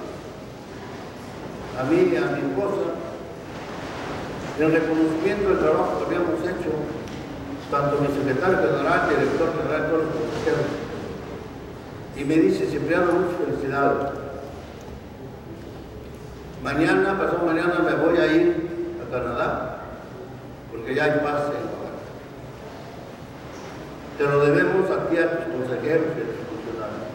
a mí y a mi esposa, en reconocimiento del trabajo que habíamos hecho, tanto mi secretario general, director general, todos los consejeros. Y me dice, Cipriano, muchas felicidades. Mañana, pasado mañana, me voy a ir a Canadá, porque ya hay paz en Oaxaca. Te lo debemos aquí a tus consejeros y a tus funcionarios.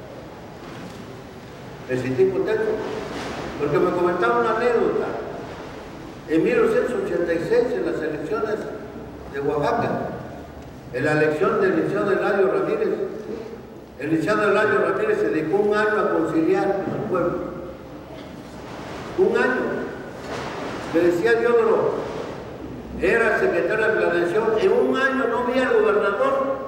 Me sentí contento, porque me comentaba una anécdota. En mil novecientos ochenta y seis, en las elecciones de Oaxaca, en la elección del licenciado Eladio Ramírez, el licenciado Eladio Ramírez se dedicó un año a conciliar al pueblo. Un año. Me decía Diodoro, era secretario de Planeación, en un año no vi al gobernador.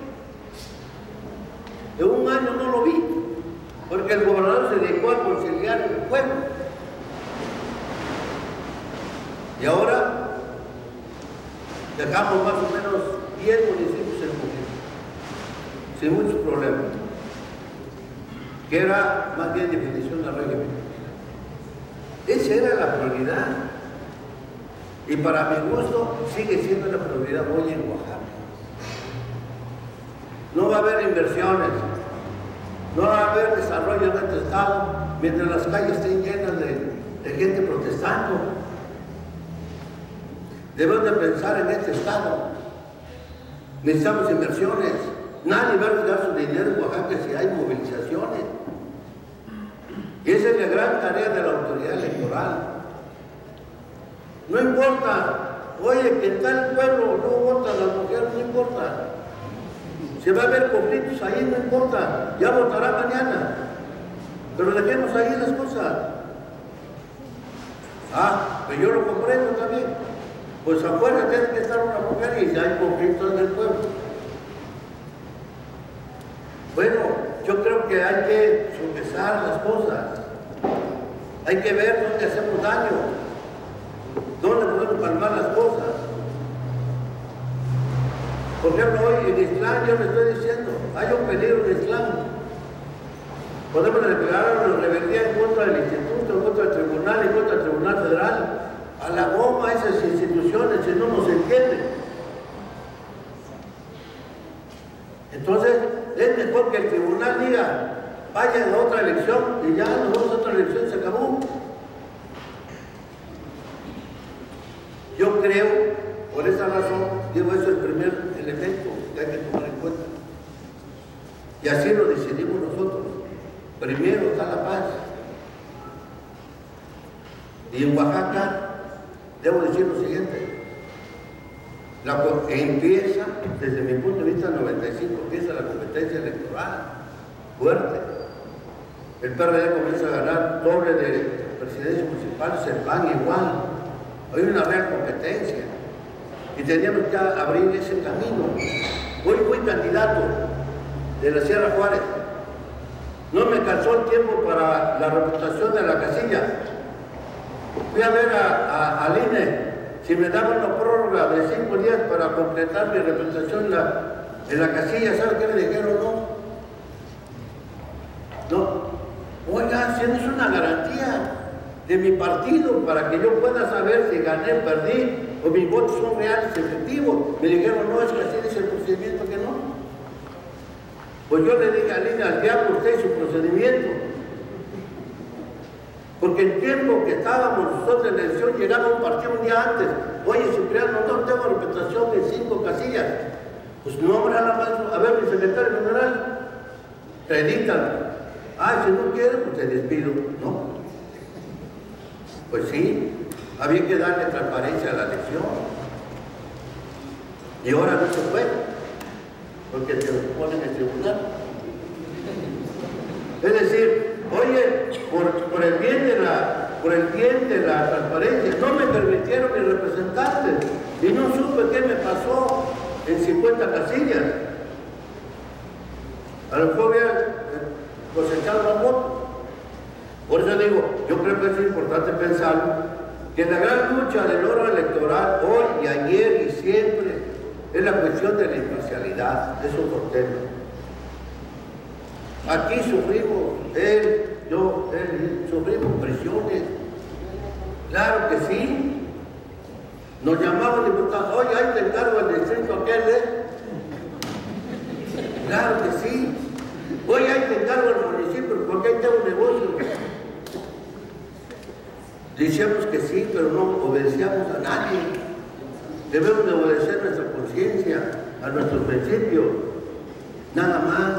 En un año no lo vi, porque el gobernador se dedicó a conciliar el pueblo. Y ahora dejamos más o menos diez municipios en conflicto, sin muchos problemas, que era más bien definición de régimen. Esa era la prioridad. Y para mi gusto sigue siendo la prioridad hoy en Oaxaca. No va a haber inversiones, no va a haber desarrollo en este estado mientras las calles estén llenas de, de gente protestando. Debemos de pensar en este estado. Necesitamos inversiones. Nadie va a gastar su dinero en Oaxaca si hay movilizaciones. Y esa es la gran tarea de la autoridad electoral. No importa, oye, que en tal pueblo no votan las mujeres, no importa. Si va a haber conflictos ahí, no importa. Ya votará mañana. Pero dejemos ahí las cosas. Ah, pero yo lo comprendo también. Pues afuera tiene que estar una mujer y si hay conflictos en el pueblo. Bueno, yo creo que hay que sopesar las cosas. Hay que ver dónde hacemos daño, dónde podemos calmar las cosas. Por ejemplo, hoy en Islán, yo le estoy diciendo, hay un peligro en Islán. Podemos declarar una rebeldía en contra del instituto, en contra del tribunal, en contra del tribunal federal. A la goma esas instituciones, si no nos entienden. Entonces, es mejor que el tribunal diga, vayan a otra elección y ya nos vamos a otra elección y se acabó. Yo creo, por esa razón, digo, eso es el primer elemento que hay que tomar en cuenta. Y así lo decidimos nosotros. Primero está la paz. Y en Oaxaca, debo decir lo siguiente, la, empieza, desde mi punto de vista, en el noventa y cinco, empieza la competencia electoral fuerte. El P R D comienza a ganar doble de presidencias municipales, el P A N igual. Hay una real competencia y teníamos que abrir ese camino. Hoy fui candidato de la Sierra Juárez. No me alcanzó el tiempo para la reputación de la casilla. Fui a ver a, a, al I N E si me daban una prórroga de cinco días para completar mi representación en la, en la casilla. ¿Sabe qué me dijeron? No. No. Oiga, si haciendo es una garantía de mi partido para que yo pueda saber si gané, perdí o mis votos son reales, efectivos. Me dijeron, no, es que así dice el procedimiento, que no. Pues yo le dije a Lina, al diablo usted y su procedimiento. Porque el tiempo que estábamos nosotros en la elección, llegaba un partido un día antes. Oye, Cipriano, no tengo representación en cinco casillas. Pues nombra a la maestra, a ver, mi secretario general, acredítalo. Ah, si no quiere, pues te despido. No. Pues sí, había que darle transparencia a la elección. Y ahora no se puede, porque se pone en el tribunal. Es decir, oye, por, por el bien de la, por el bien de la transparencia, no me permitieron ni representantes, y no supe qué me pasó en cincuenta casillas. A lo mejor había cosechado la votos. Por eso digo, yo creo que es importante pensar que la gran lucha del oro electoral, hoy y ayer y siempre, es la cuestión de la imparcialidad, es otro tema. Aquí sufrimos, él, yo, él, sufrimos presiones. Claro que sí. Nos llamaban diputados, oye, ahí te encargo el distrito aquel, ¿eh? Claro que sí. Oye, ahí te encargo el municipio, porque ahí tengo un negocio. Decíamos que sí, pero no obedecíamos a nadie. Debemos de obedecer nuestra conciencia, a nuestros principios, nada más.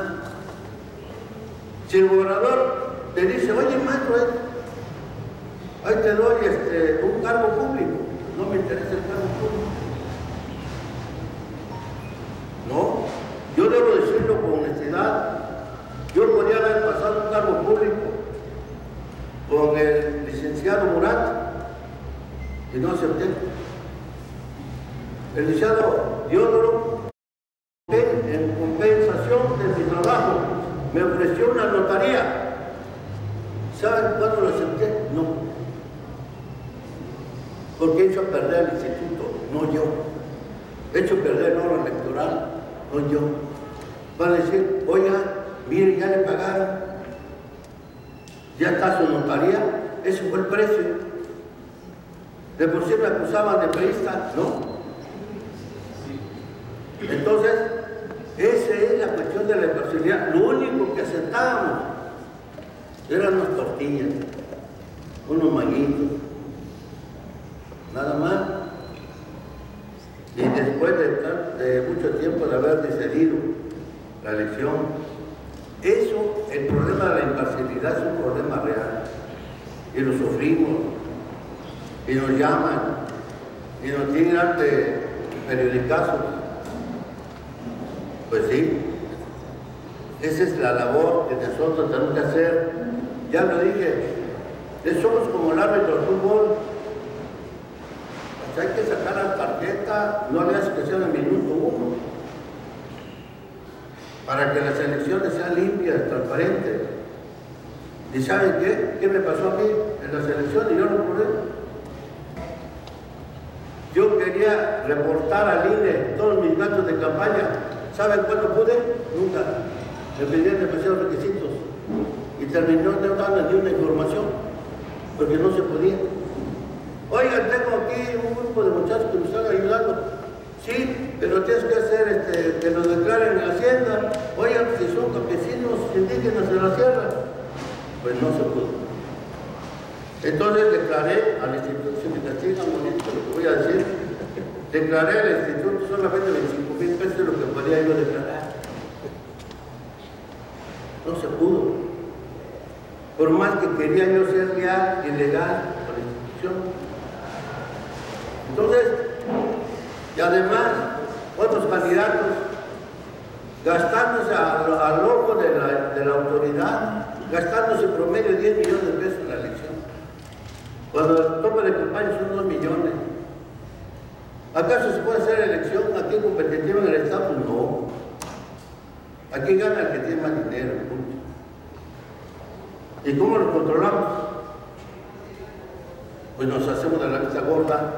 Si el gobernador te dice, oye, maestro, ahí te doy este, un cargo público, no me interesa el cargo público. No, yo debo decirlo con honestidad. Yo podría haber pasado un cargo público con el licenciado Murat y no acepté. El licenciado Diodoro, en compensación de mi trabajo, me ofreció una notaría. ¿Saben cuándo lo acepté? No. Porque he hecho perder el instituto, no yo. He hecho perder el oro electoral, no yo. Van a decir, oiga, mire, ya le pagaron, ya está su notaría, ese fue el precio. De por sí me acusaban de priista, ¿no? Entonces, esa es la cuestión de la imparcialidad. Lo único que aceptábamos eran unas tortillas, unos maguitos, nada más. Y después de, de mucho tiempo de haber decidido la elección, eso, el problema de la imparcialidad es un problema real. Y lo sufrimos, y nos llaman, y nos tiran de periodicazos. Pues sí, esa es la labor que nosotros tenemos que hacer. Ya lo dije, somos como el árbitro del fútbol. Pues hay que sacar la tarjeta, no le hace que sea en el minuto uno, para que las elecciones sean limpias, transparentes. ¿Y saben qué? ¿Qué me pasó a mí en las elecciones? Yo no pude. Yo quería reportar al I N E todos mis gastos de campaña. ¿Saben cuándo pude? Nunca. Me pedían demasiados requisitos y terminó no dando ni una información porque no se podía. Oigan, tengo aquí un grupo de muchachos que me están ayudando. Sí, pero tienes que hacer este, que lo declaren en Hacienda. Oigan, si son campesinos indígenas de la sierra, pues no se pudo. Entonces declaré al instituto, si me castigan bonito lo que voy a decir, declaré al instituto solamente veinticinco mil pesos de lo que podía yo declarar. No se pudo. Por más que quería yo ser leal y legal con la institución. Entonces, y además, otros candidatos gastándose al ojo de la, de la autoridad, gastándose promedio diez millones de pesos en la elección. Cuando el tope de campaña son dos millones. ¿Acaso se puede hacer elección aquí competitiva en el Estado? No. Aquí gana el que tiene más dinero, punto. ¿Y cómo lo controlamos? Pues nos hacemos de la vista gorda.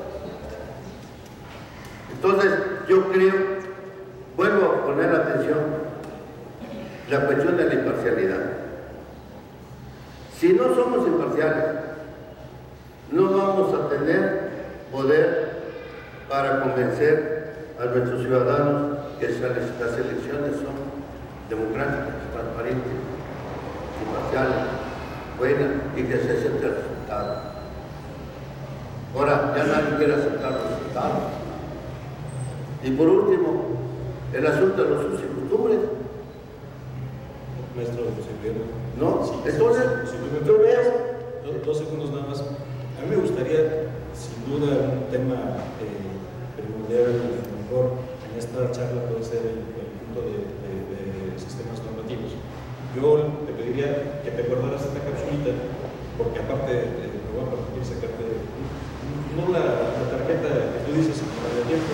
Entonces, yo creo, vuelvo a poner la atención, la cuestión de la imparcialidad. Si no somos imparciales, no vamos a tener poder para convencer a nuestros ciudadanos que las elecciones son democráticas, transparentes, imparciales, buenas y que se acepte el resultado. Ahora, ya nadie quiere aceptar los resultados. Y por último, el asunto de los usos y costumbres. Maestro Cipriano. ¿No? Sí, Entonces, si, si tú me yo permites, veo. dos, dos segundos nada más. A mí me gustaría, sin duda, un tema eh, primordial, a lo mejor en esta charla puede ser el, el punto de, de, de sistemas normativos. Yo te pediría que te guardaras esta capsulita, porque aparte eh, me voy a permitir sacarte no la, la tarjeta que tú dices para el tiempo,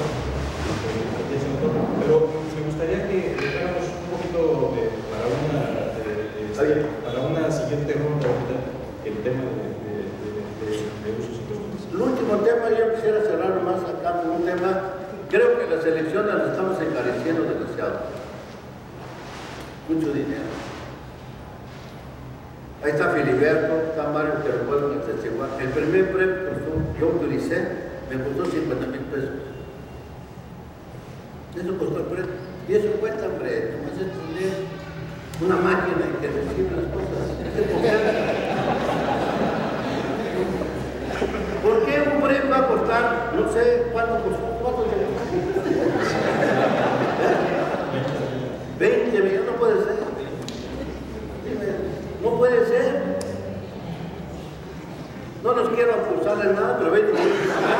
pero me gustaría que dejáramos un poquito eh, para, una, eh, este, para una siguiente ronda el tema de, de, de, de, de usos y costumbres. El último tema, yo quisiera cerrar más acá con un tema. Creo que las elecciones las estamos encareciendo demasiado. Mucho dinero. Ahí está Filiberto, está Mario que recuerdo en Testigo. El primer premio que yo utilicé me costó cincuenta mil pesos. Eso costó el premio. Y eso cuesta, hombre, ¿cómo es entender? Una máquina que recibe las cosas. ¿Por qué un premio va a costar, no sé cuánto costó? ¿Cuánto veinte millones, no puede ser. No puede ser. No los quiero acusar de nada, pero veinte millones.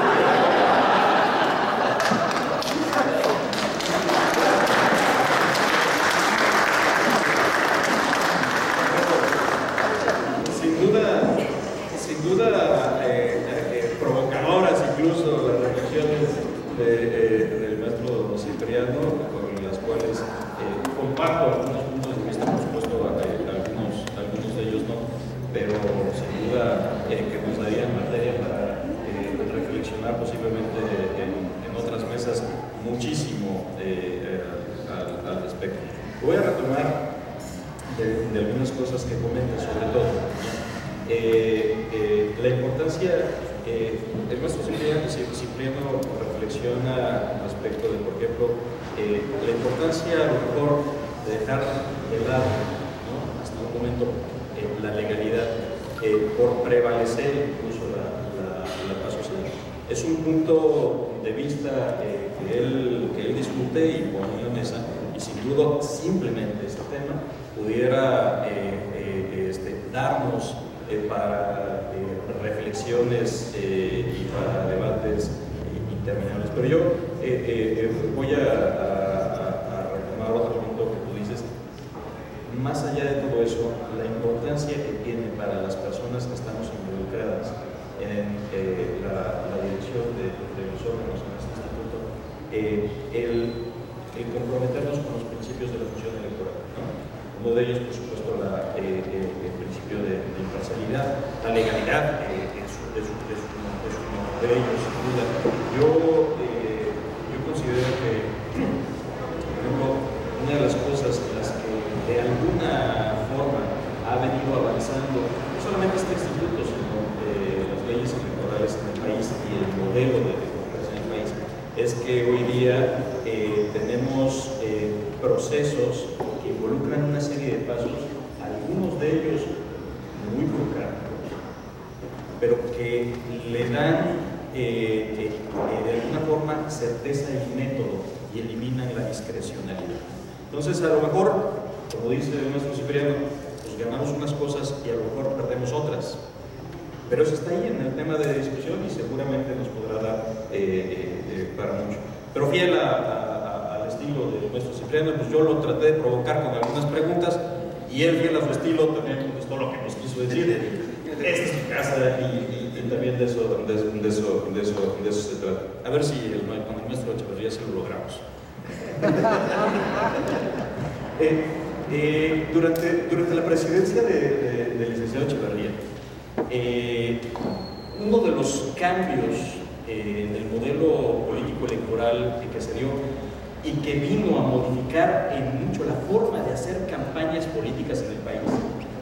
Sin duda, sin duda eh, eh, provocadoras incluso las reflexiones de, eh, del maestro Cipriano, con las cuales eh, comparto algunos puntos de vista, por supuesto, eh, algunos, algunos de ellos no, pero sin duda eh, que nos daría materia para eh, reflexionar posiblemente en, en otras mesas muchísimo eh, eh, al, al respecto. Voy a retomar de, de algunas cosas que comenta, sobre todo eh, eh, la importancia. Eh, el maestro Cipriano, Cipriano reflexiona respecto de, por ejemplo, eh, la importancia a lo mejor de dejar de lado, ¿no?, hasta un momento eh, la legalidad eh, por prevalecer incluso la, la, la paz social. Es un punto de vista eh, que, él, que él discute y pone en la mesa, y sin duda simplemente este tema pudiera eh, eh, este, darnos eh, para eh, reflexiones eh, y para debates eh, interminables. Pero yo eh, eh, voy a, a, a retomar otro punto que tú dices. Más allá de todo eso, la importancia que tiene para las personas que estamos involucradas en eh, la, la dirección de, de los órganos en este instituto, eh, el, el comprometernos con los principios de la función electoral, ¿no? Uno de ellos, por supuesto, la, eh, eh, el principio de, de imparcialidad, la legalidad eh, es, es, es, uno, es uno de ellos, sin duda. Yo, eh, yo considero que, por ejemplo, una de las cosas en las que de alguna forma ha venido avanzando, no solamente este instituto, sino eh, las leyes electorales en el país y el modelo de democracia en el país, es que hoy día eh, tenemos eh, procesos que involucran una serie de pasos, algunos de ellos muy burocráticos, pero que le dan eh, eh, de alguna forma certeza y método y eliminan la discrecionalidad. Entonces, a lo mejor, como dice el maestro Cipriano, pues ganamos unas cosas y a lo mejor perdemos otras. Pero eso está ahí en el tema de discusión y seguramente nos podrá dar eh, eh, eh, para mucho. Pero fiel a, a, a, al estilo del maestro Cipriano, pues yo lo traté de provocar con algunas preguntas y él, fiel a su estilo, también contestó lo que nos quiso decir. Esta es mi casa y, y, y también de eso, de, de, eso, de, eso, de eso se trata. A ver si el, con el maestro Echeverría se lo logramos. eh, eh, durante, durante la presidencia del de, de licenciado Echeverría, eh, uno de los cambios eh, en el modelo político electoral que se dio y que vino a modificar en mucho la forma de hacer campañas políticas en el país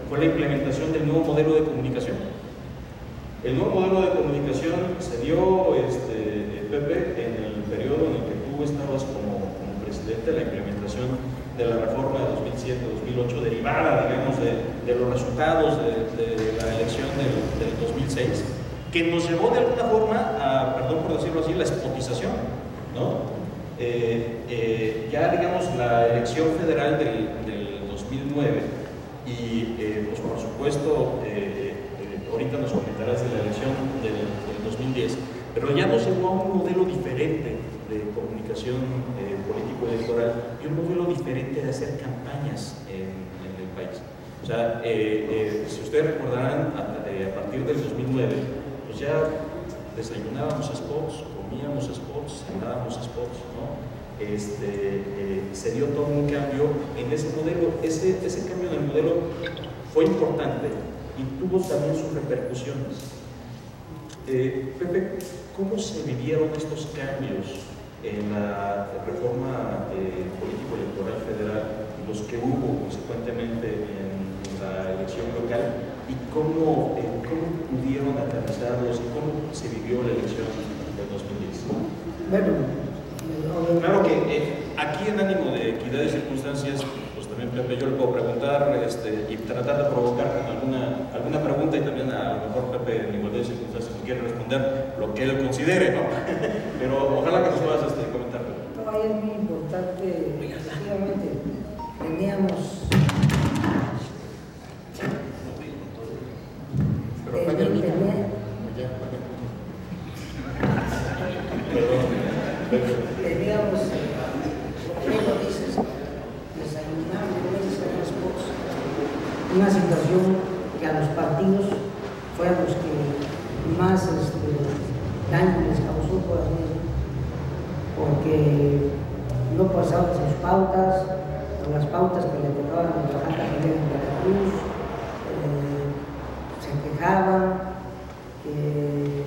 fue la implementación del nuevo modelo de comunicación. El nuevo modelo de comunicación se dio, este, Pepe, en el periodo en el que tú estabas como, como presidente, la implementación de la reforma de dos mil siete dos mil ocho, derivada, digamos, de, de los resultados de, de la elección del, del dos mil seis, que nos llevó de alguna forma a, perdón por decirlo así, la espotización, ¿no? Eh, eh, ya, digamos, la elección federal del, del dos mil nueve y, eh, pues, por supuesto, eh, ahorita nos comentarás de la elección del, del dos mil diez, pero ya nos llevó a un modelo diferente de comunicación eh, político-electoral y un modelo diferente de hacer campañas en, en el país. O sea, eh, eh, si ustedes recordarán, a, eh, a partir del dos mil nueve, pues ya desayunábamos spots, comíamos spots, cenábamos spots, ¿no? Este, eh, se dio todo un cambio en ese modelo. Ese, ese cambio en el modelo fue importante y tuvo también sus repercusiones. Eh, Pepe, ¿cómo se vivieron estos cambios en la reforma eh, político-electoral federal y los que hubo consecuentemente en, en la elección local? ¿Y cómo, eh, cómo pudieron aterrizarlos y cómo se vivió la elección del dos mil diez? Bueno, claro que eh, aquí en ánimo de equidad de circunstancias, pues también, Pepe, yo le puedo preguntar este, y tratar de provocar con alguna, alguna pregunta, y también a lo mejor Pepe en igualdad de circunstancias quiere responder lo que él considere, ¿no? Pero ojalá que nos puedas este, comentar. No, ahí es muy importante, efectivamente, teníamos... Pero, tenía, Pepe, tenía, perdón, Pepe. teníamos, ¿qué lo dices? Desayunar, comer y cenar spots. Una situación que a los partidos fue a los que más este, daño les causó, por así decirlo, porque no pasaban sus pautas, o las pautas que le tocaban a Oaxaca, que en Veracruz, eh, se quejaban que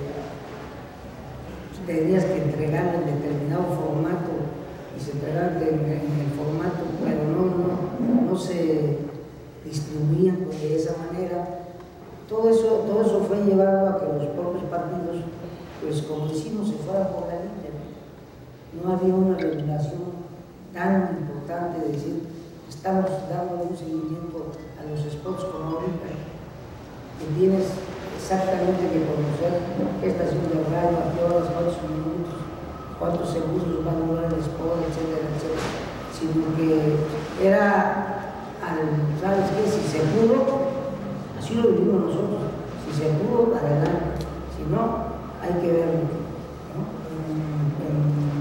tenías que entregar en determinado formato y se entregaban en, en el formato, pero no, no, no se distribuían de esa manera. Todo eso, todo eso fue llevado a que los propios partidos, pues como decimos, se fueran por la línea. No había una regulación tan importante de decir, estamos dando un seguimiento a los spots como ahorita, que tienes exactamente que conocer qué estación de horario, a qué horas, cuántos minutos, cuántos segundos va a durar el spot, etcétera, etcétera. Sino que era, al, ¿sabes qué? Si se pudo, así lo vivimos nosotros, si se pudo, adelante, si no, hay que verlo, ¿no? En, en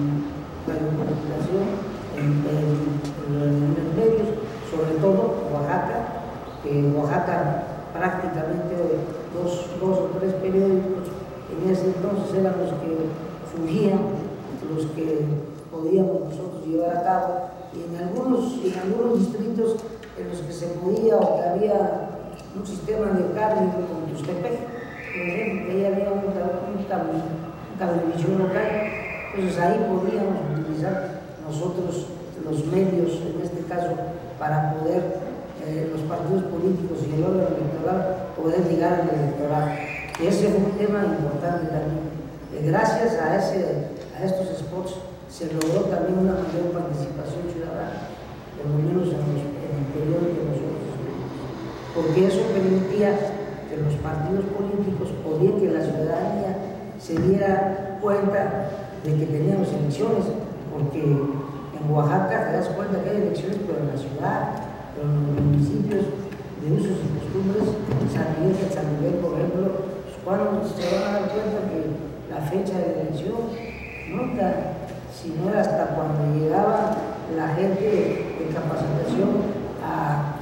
la comunicación, en, en, en los medios, sobre todo Oaxaca, que Oaxaca prácticamente dos, dos o tres periódicos en ese entonces eran los que surgían, los que podíamos nosotros llevar a cabo, y en algunos, en algunos distritos en los que se podía o que había un sistema de cable como Tuxtepec, por ejemplo, que ahí había un, un, cable, un cablevisión local, entonces ahí podíamos utilizar nosotros los medios, en este caso, para poder eh, los partidos políticos y el órgano electoral poder llegar al electorado. Y ese fue un tema importante también. Eh, gracias a, ese, a estos spots se logró también una mayor participación ciudadana, por lo menos en, los, en el periodo que nosotros estuvimos. Porque eso permitía que los partidos políticos podían que la ciudadanía se diera cuenta de que teníamos elecciones, porque en Oaxaca te das cuenta que hay elecciones, pero en la ciudad, pero en los municipios de usos y costumbres, San Miguel y San Miguel, por ejemplo, pues, ¿cuándo se van a dar cuenta que la fecha de la elección? Nunca, si no era hasta cuando llegaba la gente de capacitación a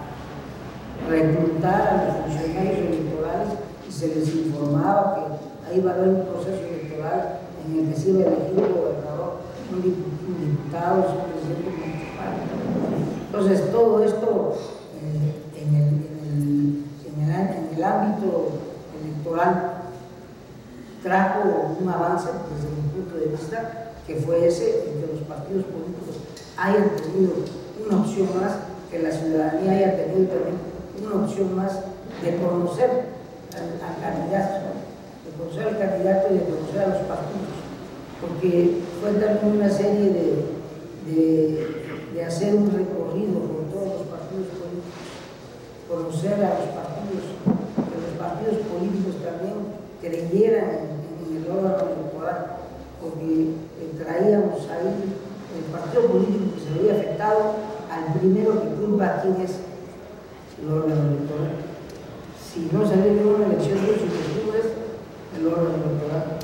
reclutar a los funcionarios electorales y se les informaba que ahí va a haber un proceso electoral en el que se iba a elegir un gobernador, un diputado, un presidente municipal. Entonces, todo esto eh, en, el, en, el, en, el, en el ámbito electoral trajo un avance desde mi punto de vista, que fue ese, en que los partidos políticos hayan tenido una opción más, que la ciudadanía haya tenido también una una opción más de conocer al, al candidato, ¿no? De conocer al candidato y de conocer a los partidos, porque fue también una serie de, de, de hacer un recorrido por todos los partidos políticos, conocer a los partidos, que los partidos políticos también creyeran en, en el órgano electoral, porque eh, traíamos ahí el partido político que se veía afectado al primero que culpa quién es el órgano electoral. Si no salió de una elección de su objetivo es el órgano electoral.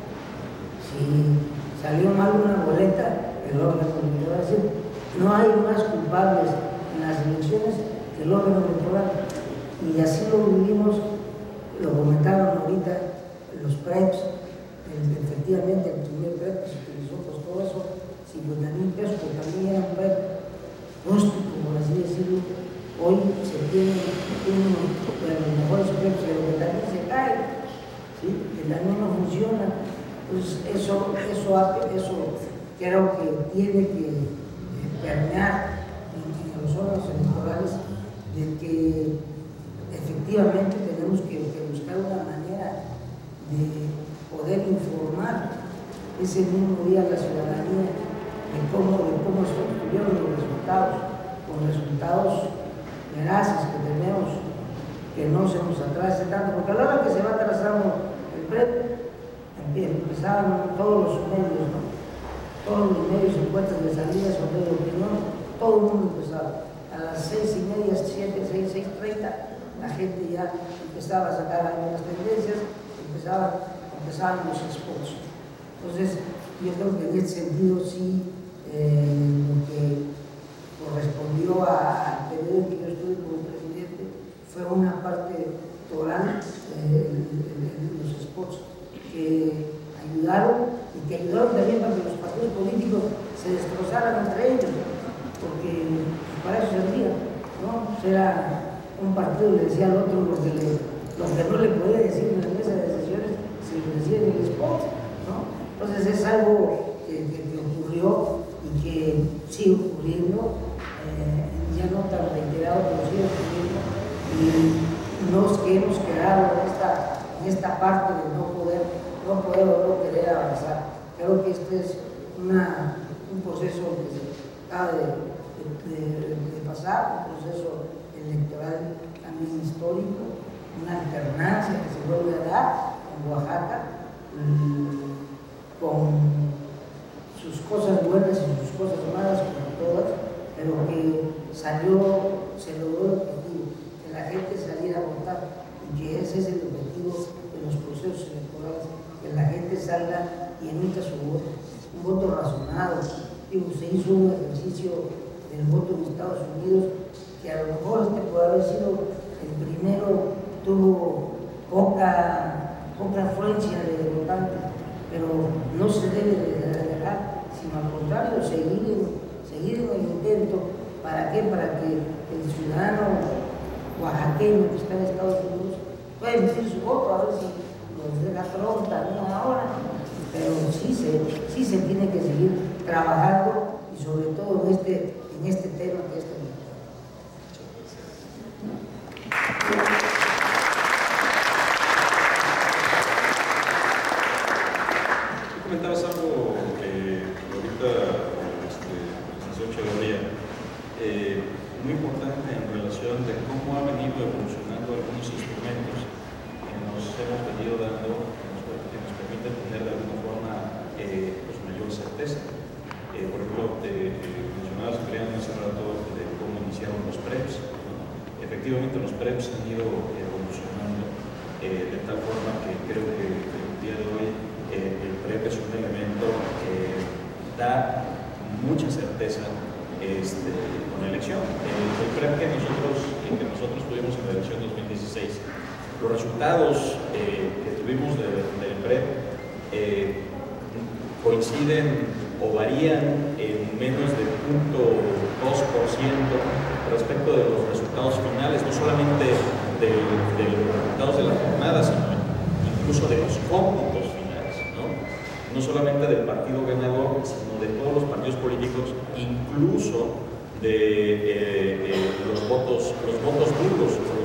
Si salió mal una boleta, el órgano electoral. Es decir, no hay más culpables en las elecciones que el órgano electoral. Y así lo vivimos, lo comentaban ahorita los P R E Ps, efectivamente el primer P R E P que se utilizó, pues todo eso, cincuenta mil pesos, que también era un P R E P rústico, por así decirlo. Hoy se tiene uno de los mejores P R E Ps, pero que también se cae, ¿sí? Que también no funciona. Entonces, eso, eso, eso creo que tiene que permear en, en los órganos electorales, de que efectivamente tenemos que, que buscar una manera de poder informar ese mismo día a la ciudadanía de cómo, de cómo se obtuvieron los resultados, con resultados veraces que tenemos, que no se nos atrase tanto, porque a la hora que se va atrasando el P R E P, empezaban todos los medios, ¿no? Todos los medios, encuestas de salida, sobre de opinión, todo el mundo empezaba. A las seis y media, siete, seis, seis treinta, la gente ya empezaba a sacar algunas tendencias, empezaba, empezaban los spots. Entonces, yo creo que en este sentido sí, eh, lo que correspondió al periodo en que yo estuve como presidente fue una parte total, eh, los spots que ayudaron y que ayudaron también para que los partidos políticos se destrozaran entre ellos, porque para eso servía, ¿no? Era un partido le decía al otro lo que, le, lo que no le podía decir en la mesa de decisiones, se lo decía en el spot, ¿no? Entonces es algo que, que, que ocurrió y que sigue ocurriendo, eh, ya no tan reiterado, pero sigue ocurriendo, y nos que hemos quedado en esta, en esta parte de no poder, no poder o no querer avanzar. Creo que este es una, un proceso que se acaba de, de, de, de pasar, un proceso electoral también histórico, una alternancia que se vuelve a dar en Oaxaca, mmm, con sus cosas buenas y sus cosas malas, como todas, pero que salió, se logró el objetivo, que la gente saliera a votar, y que ese es el objetivo de los procesos electorales, que la gente salga y emita su voto, un voto razonado. Digo, se hizo un ejercicio del voto en Estados Unidos, que a lo mejor este puede haber sido el primero, tuvo poca, poca afluencia de votantes, pero no se debe de dejar, sino al contrario, seguir en, seguir en el intento. ¿Para qué? Para que el ciudadano oaxaqueño que está en Estados Unidos pueda emitir su voto, a ver si nos deja pronto, no ahora, pero sí se, sí se tiene que seguir trabajando, y sobre todo en este, en este tema que es el comentabas algo eh, ahorita, este, licenciado Echeverría, eh, muy importante en relación de cómo ha venido evolucionando algunos instrumentos que nos hemos venido dando, que nos, que nos permiten tener de alguna forma eh, pues mayor certeza. Eh, por ejemplo, te eh, mencionabas, Adrián, hace rato de cómo iniciaron los P R E Ps, ¿no? Efectivamente, los P R E Ps han ido evolucionando eh, de tal forma que creo que, que el día de hoy Eh, el P R E P es un elemento que da mucha certeza este, con la elección. El, el P R E P que nosotros, el que nosotros tuvimos en la elección dos mil dieciséis, los resultados eh, que tuvimos del de, de P R E P eh, coinciden o varían en menos del cero punto dos por ciento respecto de los resultados finales, no solamente de, de los resultados de la jornada, sino incluso de los cómputos, no solamente del partido ganador, sino de todos los partidos políticos, incluso de eh, eh, los votos, los votos nulos, los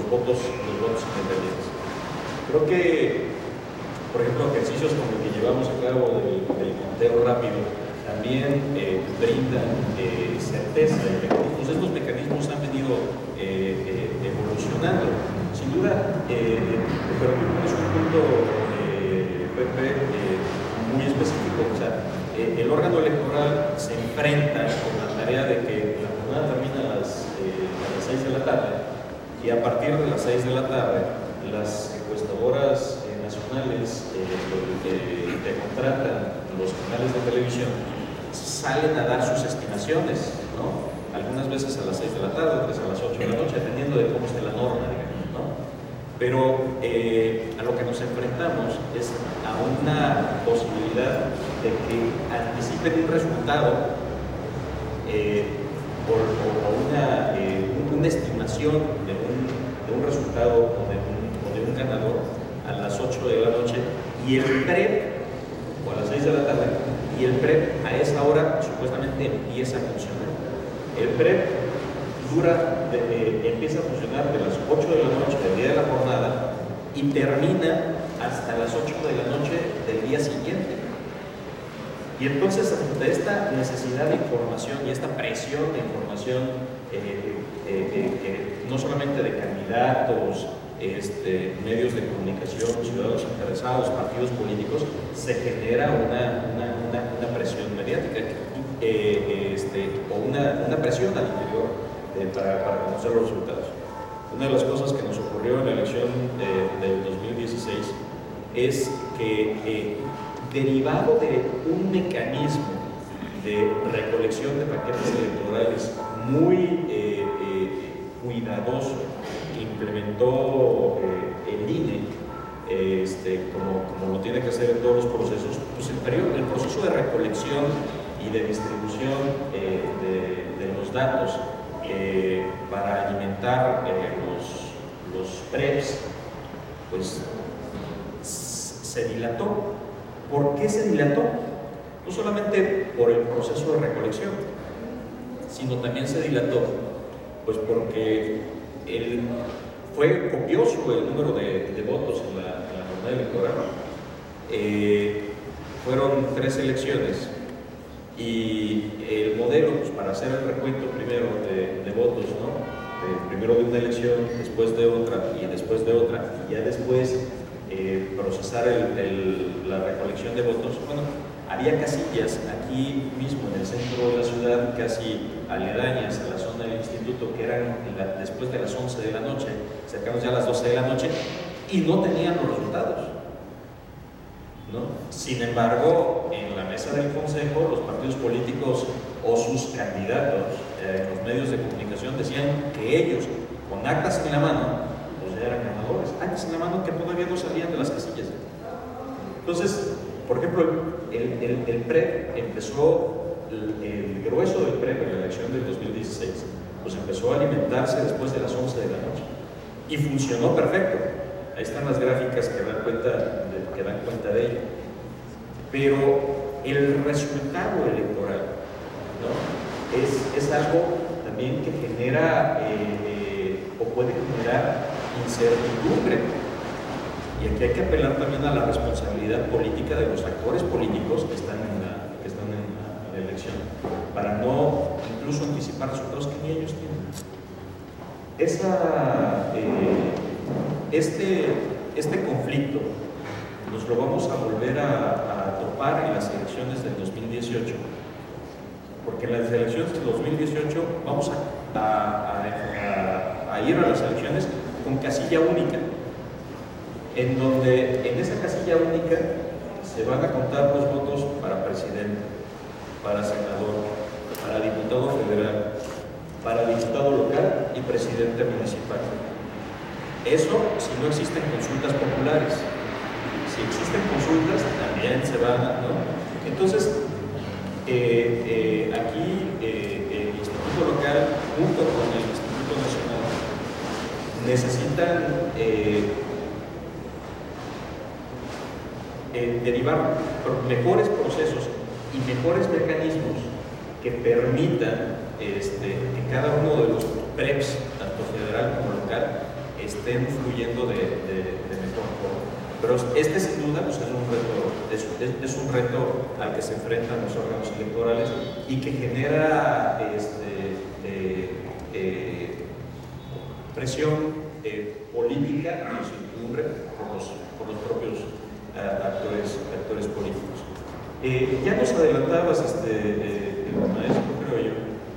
votos, los votos independientes. Creo que, por ejemplo, ejercicios como el que llevamos a cabo del, del conteo rápido también eh, brindan eh, certeza. Pues estos mecanismos han venido eh, eh, evolucionando. Sin duda, eh, pero es un punto, eh, Pepe, eh, muy específico. O sea, eh, el órgano electoral se enfrenta con la tarea de que la jornada termina a las, eh, a las seis de la tarde y a partir de las seis de la tarde las encuestadoras eh, nacionales eh, que, que contratan los canales de televisión salen a dar sus estimaciones, ¿no? Algunas veces a las seis de la tarde, otras a las ocho de la noche, dependiendo de cómo esté la norma, digamos, ¿no? Pero eh, a lo que nos enfrentamos es a una posibilidad de que anticipen un resultado eh, o, o una, eh, una estimación de un, de un resultado o de un, o de un ganador a las ocho de la noche y el pre o a las seis de la tarde, y el P R E P a esa hora supuestamente empieza a funcionar. El P R E P dura, de, eh, empieza a funcionar de las ocho de la noche del día de la jornada y termina hasta las ocho de la noche del día siguiente. Y entonces, ante esta necesidad de información y esta presión de información, eh, eh, eh, eh, no solamente de candidatos, Este, medios de comunicación, ciudadanos interesados, partidos políticos, se genera una, una, una, una presión mediática eh, este, o una, una presión al interior eh, para, para conocer los resultados. Una de las cosas que nos ocurrió en la elección eh, del dos mil dieciséis es que eh, derivado de un mecanismo de recolección de paquetes electorales muy eh, eh, cuidadoso que implementó eh, el I N E, eh, este, como, como lo tiene que hacer en todos los procesos, pues el, periodo, el proceso de recolección y de distribución eh, de, de los datos eh, para alimentar eh, los, los P R E Ps, pues se dilató. ¿Por qué se dilató? No solamente por el proceso de recolección, sino también se dilató pues porque el, fue copioso el número de, de votos en la, en la jornada electoral. Eh, fueron tres elecciones y el modelo, pues, para hacer el recuento primero de, de votos, ¿no? De, primero de una elección, después de otra y después de otra, y ya después eh, procesar el, el, la recolección de votos. Bueno, había casillas aquí mismo en el centro de la ciudad, casi aledañas a la zona del instituto, que eran la, después de las once de la noche, cercanos ya a las doce de la noche, y no tenían los resultados, ¿no? Sin embargo, en la mesa del consejo, los partidos políticos o sus candidatos en eh, los medios de comunicación decían que ellos, con actas en la mano, pues ya eran ganadores, actas en la mano que todavía no salían de las casillas. Entonces, por ejemplo, el, el, el P R E P empezó, el, el grueso del P R E P en la elección del dos mil dieciséis, pues empezó a alimentarse después de las once de la noche y funcionó perfecto. Ahí están las gráficas que dan cuenta de, que dan cuenta de ello. Pero el resultado electoral, ¿no? es, es algo también que genera eh, eh, o puede generar incertidumbre. Y aquí hay que apelar también a la responsabilidad política de los actores políticos que están en la, que están en la, en la elección, para no incluso anticipar resultados que ni ellos tienen. Esa, eh, este, este conflicto nos lo vamos a volver a, a topar en las elecciones del dos mil dieciocho, porque en las elecciones del dos mil dieciocho vamos a, a, a, a ir a las elecciones con casilla única, en donde en esa casilla única se van a contar los votos para presidente, para senador, para diputado federal, para diputado local y presidente municipal. Eso si no existen consultas populares. Si existen consultas, también se van, ¿no? Entonces, eh, eh, aquí eh, el Instituto Local, junto con el Instituto Nacional, necesitan eh, Eh, derivar mejores procesos y mejores mecanismos que permitan este, que cada uno de los P R E Ps, tanto federal como local, estén fluyendo de, de, de mejor forma. Pero este sin duda pues, es, un reto, es, es un reto al que se enfrentan los órganos electorales y que genera este, eh, eh, presión eh, política y incertidumbre por los, por los propios eh, actores, actores políticos. Eh, ya nos adelantabas, este, eh, el maestro, creo yo,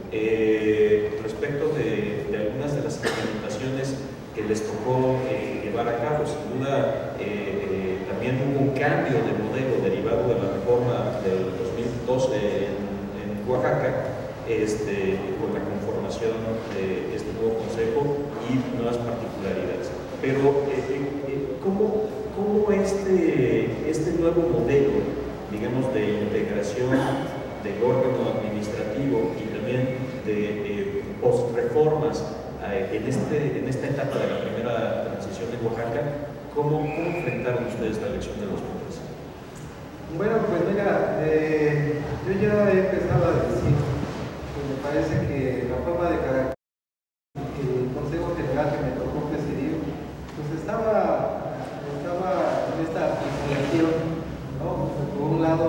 eh, respecto de, de algunas de las implementaciones que les tocó eh, llevar a cabo. Sin duda, eh, eh, también hubo un cambio de modelo derivado de la reforma del dos mil doce en, en Oaxaca, este, con la conformación de este nuevo consejo y nuevas particularidades. Pero, eh, eh, ¿cómo, cómo este, este nuevo modelo, digamos, de integración del órgano administrativo y también de eh, post-reformas En, este, en esta etapa de la primera transición de Oaxaca, ¿cómo, cómo enfrentaron ustedes la elección de los votos? Bueno, pues mira, eh, yo ya he empezado a decir que me parece que la forma de carácter que el Consejo General que me tocó presidir, pues estaba, estaba en esta articulación, ¿no? Por un lado,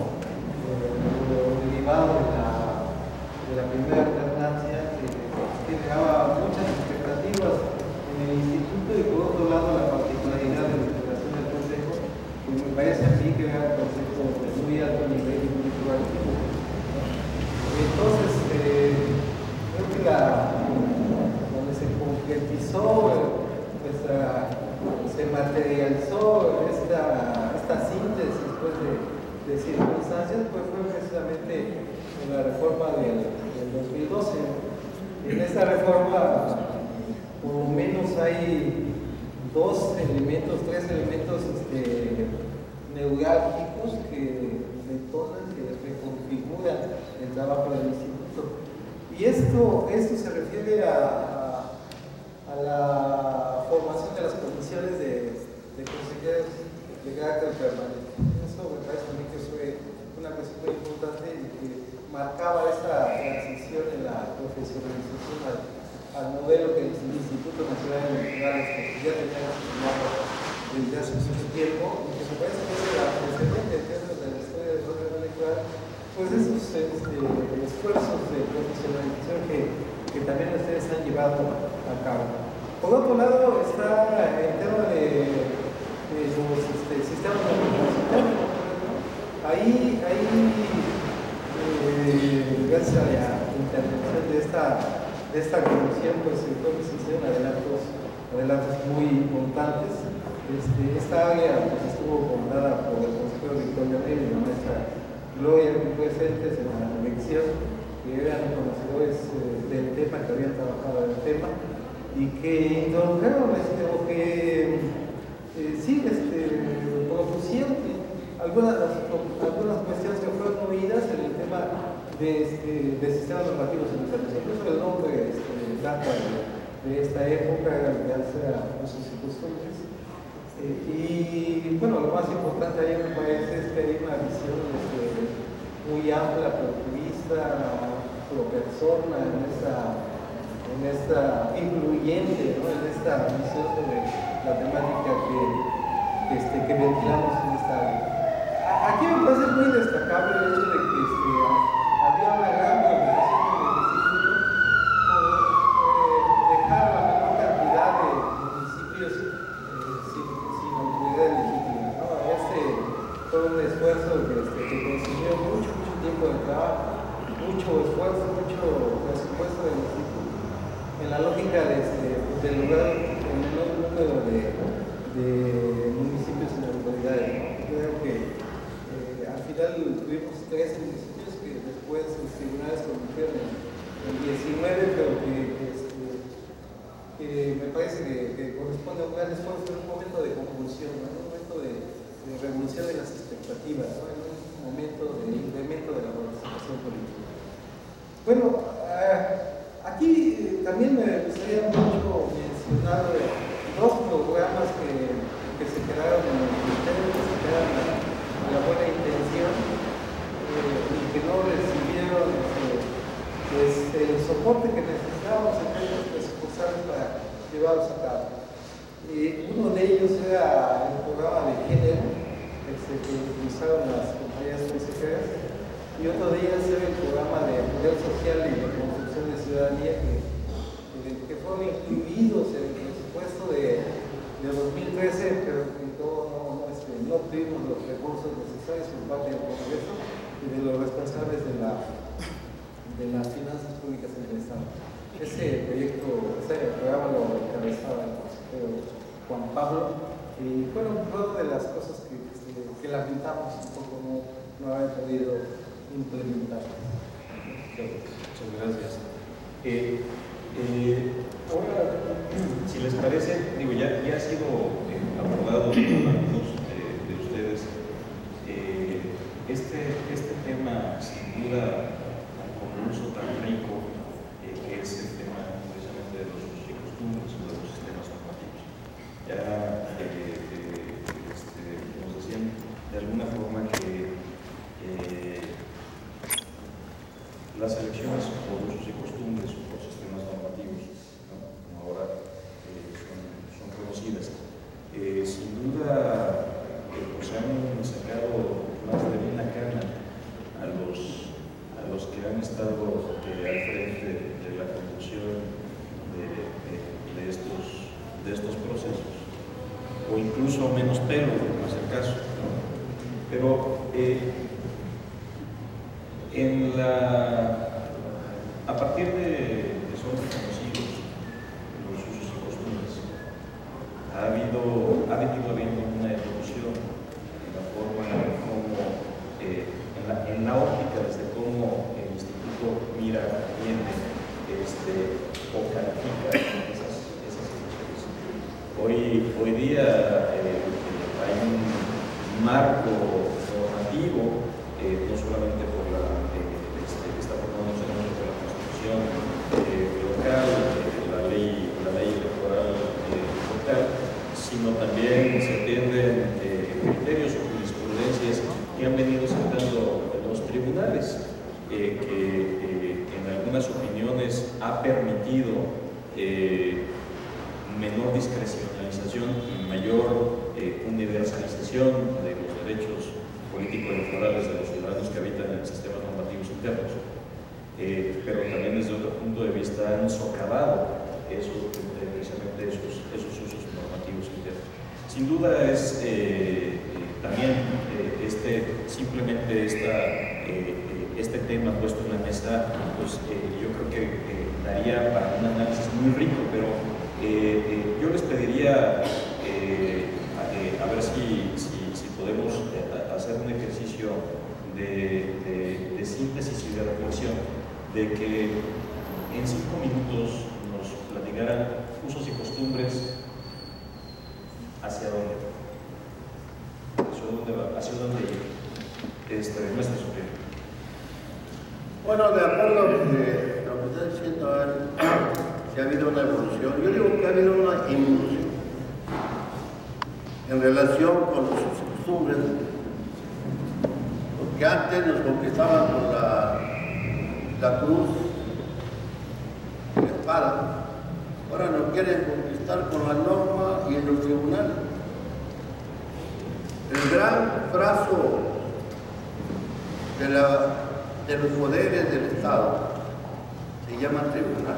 eh, derivado de la, de la primera alternancia, que generaba muchas expectativas en el instituto y por otro lado la particularidad de la integración del consejo, que me parece a mí que era un consejo de muy alto nivel y muy proactivo. Entonces, eh, creo que la, donde se concretizó, nuestra, se materializó esta, esta síntesis pues, de, de circunstancias, pues fue precisamente en la reforma del, del dos mil doce. En esta reforma, por lo menos hay dos elementos, tres elementos este, neurálgicos que detonan, que reconfiguran el trabajo del instituto. Y esto, esto se refiere a, a la formación de las comisiones de, de consejeros de carácter permanente. Eso me parece a mí que fue una cuestión muy importante y que marcaba esa transición en la profesionalización al, al modelo que el Instituto Nacional Electoral ya tenía desde hace mucho tiempo, y que me parece que es la precedente en términos de la historia del órgano electoral, pues esos este, esfuerzos de profesionalización que, que también ustedes han llevado a cabo. Por otro lado está el tema de, de los este, sistemas de organización. Ahí, ahí Eh, gracias a la intervención de esta, de esta comisión, pues entonces se hicieron adelantos, adelantos muy importantes. Este, esta área pues, estuvo comandada por el consejero Victoria Rey y la maestra Gloria, muy presentes en la elección, que eran conocedores eh, del tema, que habían trabajado en el tema, y que introdujeron, este, o que eh, sí, este, propusieron algunas, algunas cuestiones que fueron oídas en el tema de, este, de sistemas normativos internacionales. Incluso el nombre este, data de, de esta época, de hace usos y costumbres. Eh, y bueno, lo más importante ahí me parece es que hay una visión este, muy amplia, productivista, pro persona, en esta, en esta incluyente, ¿no? En esta visión sobre la temática que, que, este, que ventilamos en esta área. Aquí me parece muy destacable el hecho de que este, había una gran preocupación en el instituto por eh, dejar la menor cantidad de municipios eh, sin, sin autoridad legítima, ¿no? Este fue un esfuerzo que, este, que consumió mucho, mucho tiempo de trabajo, mucho esfuerzo, mucho presupuesto del instituto, en la lógica de, este, de lograr el menor número de, de municipios sin autoridades, ¿no? Creo que al final tuvimos trece municipios que después los tribunales convirtieron en, en diecinueve, pero que, este, que me parece que, que corresponde a un gran esfuerzo en un momento de convulsión, ¿no? En un momento de, de revolución de las expectativas, ¿no? En un momento de incremento de la participación política. Bueno, uh, aquí también me gustaría mucho mencionar dos programas que, que se quedaron en el ministerio, que se quedaron en la buena intención eh, y que no recibieron este, pues, el soporte que necesitábamos en términos presupuestarios para llevarlos a cabo. Eh, uno de ellos era el programa de género este, que utilizaron las compañías mensajeras, y otro de ellos era el programa de poder social y de construcción de ciudadanía que, que, que fueron incluidos en el presupuesto de, de dos mil trece, pero que no, no, no, este, no tuvimos los recursos necesarios por parte del Congreso y de los responsables de, la, de las finanzas públicas en el Estado. Ese proyecto, ese programa lo encabezaba el consejero Juan Pablo, y fueron una de las cosas que, que, que lamentamos un poco no, no haber podido implementar. Muchas gracias. Eh, eh, ahora, si les parece, digo, ya, ya ha sido eh, abordado por algunos eh, de ustedes. Eh, este, este tema, sin duda, con un uso tan rico, eh, que es el tema precisamente de los usos y costumbres o de los sistemas normativos. Ya eh, eh, este, nos decían de alguna forma que eh, las elecciones por usos y costumbres o por sistemas normativos, ¿no? Como ahora eh, son, son conocidas. Eh, sin duda, eh, pues han sacado más de una cana a los, a los que han estado eh, al frente de la conducción de, de, de, estos, de estos procesos, o incluso menos pelo, no es el caso, ¿no? Pero eh, en la, a partir de que son reconocidos los usos y costumbres, ha habido, ha venido habiendo una evolución en la forma como, eh, en, la, en la óptica desde cómo el Instituto mira, atiende, este, o califica esas, esas elecciones. Hoy, hoy día eh, hay un marco normativo, eh, no solamente por la, eh, este, que está formándose por la Constitución eh, local, eh, la, ley, la ley electoral eh, local, sino también se atienden eh, criterios o jurisprudencias que han venido sentando los tribunales, eh, que eh, en algunas opiniones ha permitido eh, menor discrecionalización y mayor eh, universalización de los derechos político-electorales de los ciudadanos que habitan en sistemas normativos internos, eh, pero también desde otro punto de vista han socavado esos, eh, precisamente esos, esos usos normativos internos. Sin duda es eh, eh, también eh, este, simplemente esta, eh, este tema puesto en la mesa, pues eh, yo creo que eh, daría para un análisis muy rico, pero eh, eh, yo les pediría eh, a, eh, a ver si, si, si podemos eh, hacer un ejercicio de, de, de síntesis y de reflexión, de que en cinco minutos nos platicaran usos y costumbres hacia dónde, hacia dónde va, hacia dónde ir, este, nuestra superior. Bueno, de acuerdo a lo que está diciendo, si ha habido una evolución, yo digo que ha habido una involución en relación con los usos y costumbres, porque antes nos conquistaban con la, la cruz, la espada, ahora nos quieren conquistar con la norma y en los tribunales. El gran brazo de, la, de los poderes del Estado se llama tribunal,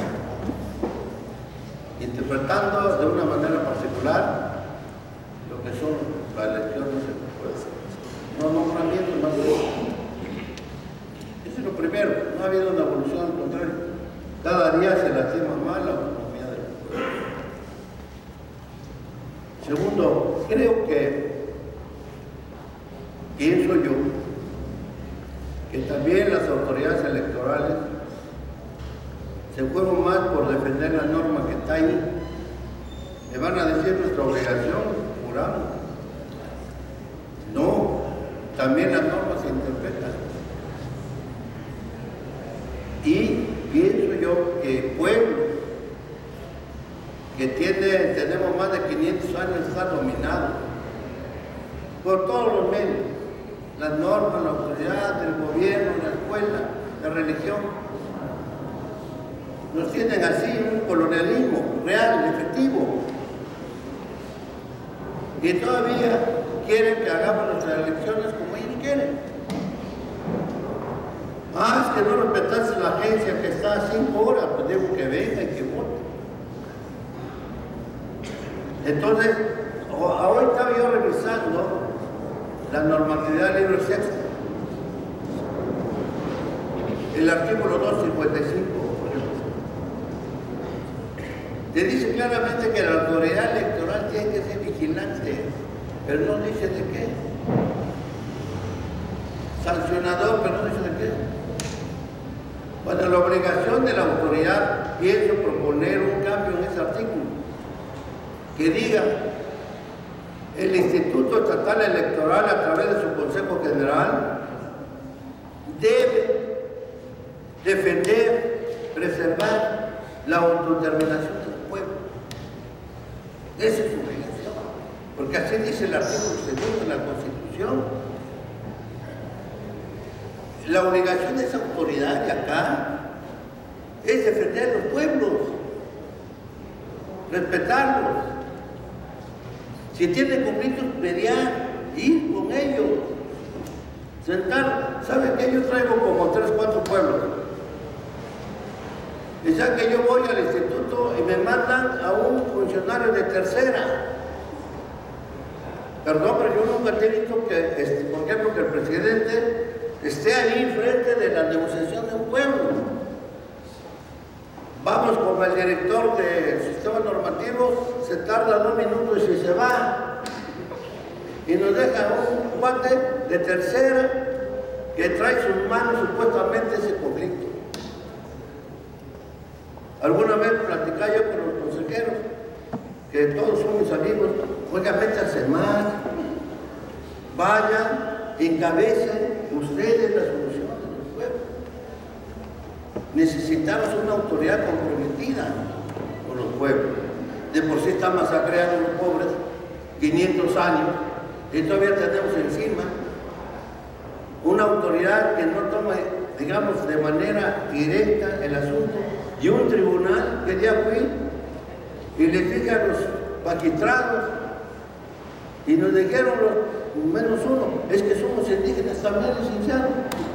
interpretando de una manera particular lo que son las elecciones, no nombramientos más de eso. Eso es lo primero, no ha habido una evolución, al contrario, cada día se lastima más la autonomía del pueblo. Segundo, creo que, pienso yo, que también las autoridades electorales se juegan más por defender la norma que está ahí. Me van a decir nuestra obligación, juramos. No, también las normas se interpretan. Y pienso yo que pueblos que tiene, tenemos más de quinientos años de estar dominados por todos los medios, las normas, la autoridad, el gobierno, la escuela, la religión, nos tienen así un colonialismo real, efectivo, Y todavía quieren que hagamos nuestras elecciones como ellos quieren. Ah, es que no respetaste la agencia que está a cinco horas, pues digo que venga y que vote. Entonces, hoy estaba yo revisando la normatividad del libro sexto, el artículo doscientos cincuenta y cinco, por ejemplo, te dice claramente que la autoridad electoral tiene que ser vigilante, pero no dice de qué. Sancionador, pero no dice de qué. Bueno, la obligación de la autoridad, pienso proponer un cambio en ese artículo, que diga: el Instituto Estatal Electoral, a través de su Consejo General, debe defender, preservar la autodeterminación del pueblo. Esa es su obligación, porque así dice el artículo segundo de la Constitución. La obligación de esa autoridad de acá es defender a los pueblos, respetarlos. Si tienen conflictos, mediar, ir con ellos, sentar. ¿Saben que yo traigo como tres, cuatro pueblos? Y saben que yo voy al instituto y me mandan a un funcionario de tercera. Perdón, pero yo nunca he visto que, este, por ejemplo, que el presidente esté ahí frente de la negociación de un pueblo. Vamos con el director del sistema normativo, se tarda dos minutos y se va. Y nos deja un cuate de tercera que trae en sus manos supuestamente ese conflicto. Alguna vez platicaba yo con los consejeros, que todos son mis amigos: oiga, métanse más, vayan, encabecen ustedes la solución del pueblo. Necesitamos una autoridad comprometida con los pueblos. De por sí están masacreando los pobres quinientos años y todavía tenemos encima una autoridad que no toma, digamos, de manera directa el asunto, y un tribunal que ya fui y les dije a los magistrados, y nos dijeron los menos uno: es que somos indígenas también, licenciado.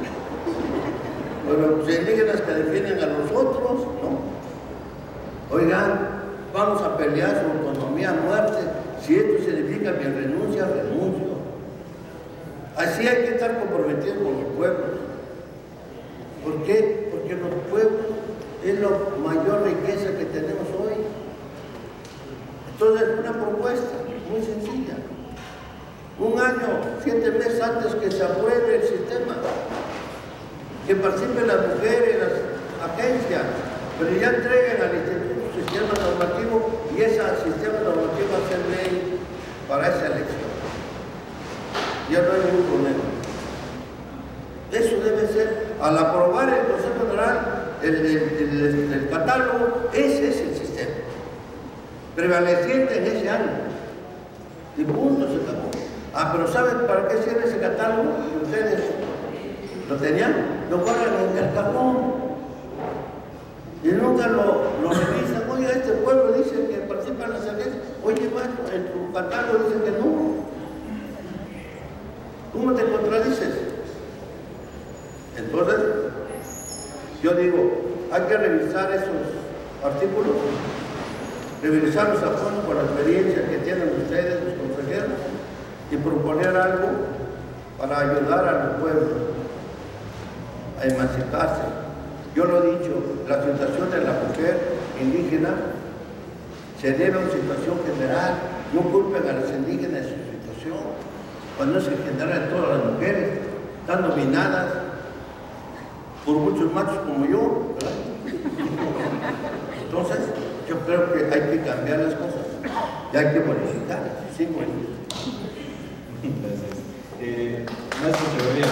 Pero los indígenas que defienden a los otros, ¿no? Oigan, vamos a pelear su autonomía a muerte. Si esto significa mi renuncia, renuncio. Así hay que estar comprometidos con los pueblos. ¿Por qué? Porque los pueblos es la mayor riqueza que tenemos hoy. Entonces, una propuesta muy sencilla: un año, siete meses antes que se apruebe el sistema, que participen las mujeres, las agencias, pero ya entreguen al Instituto un sistema normativo, y ese sistema normativo va a ser ley para esa elección. Ya no hay ningún problema. Eso debe ser, al aprobar el Consejo General el, el, el, el catálogo, ese es el sistema prevaleciente en ese año. Y punto, se acabó. Ah, pero ¿saben para qué sirve ese catálogo? Ustedes lo tenían, lo guardan en el cajón y nunca lo, lo revisan. Oye, este pueblo dice que participan las agencias. Oye, bueno, en tu catálogo dicen que no. ¿Cómo te contradices? Entonces, yo digo, hay que revisar esos artículos, revisarlos a fondo con la experiencia que tienen ustedes, los consejeros, y proponer algo para ayudar a los pueblos a emanciparse. Yo lo he dicho, la situación de la mujer indígena se debe a una situación general. No culpen a las indígenas de su situación, cuando es en general de todas las mujeres están dominadas por muchos machos como yo, ¿verdad? Entonces, yo creo que hay que cambiar las cosas y hay que modificarlas. Sí, bueno. Gracias. Eh, Maestro Echeverría.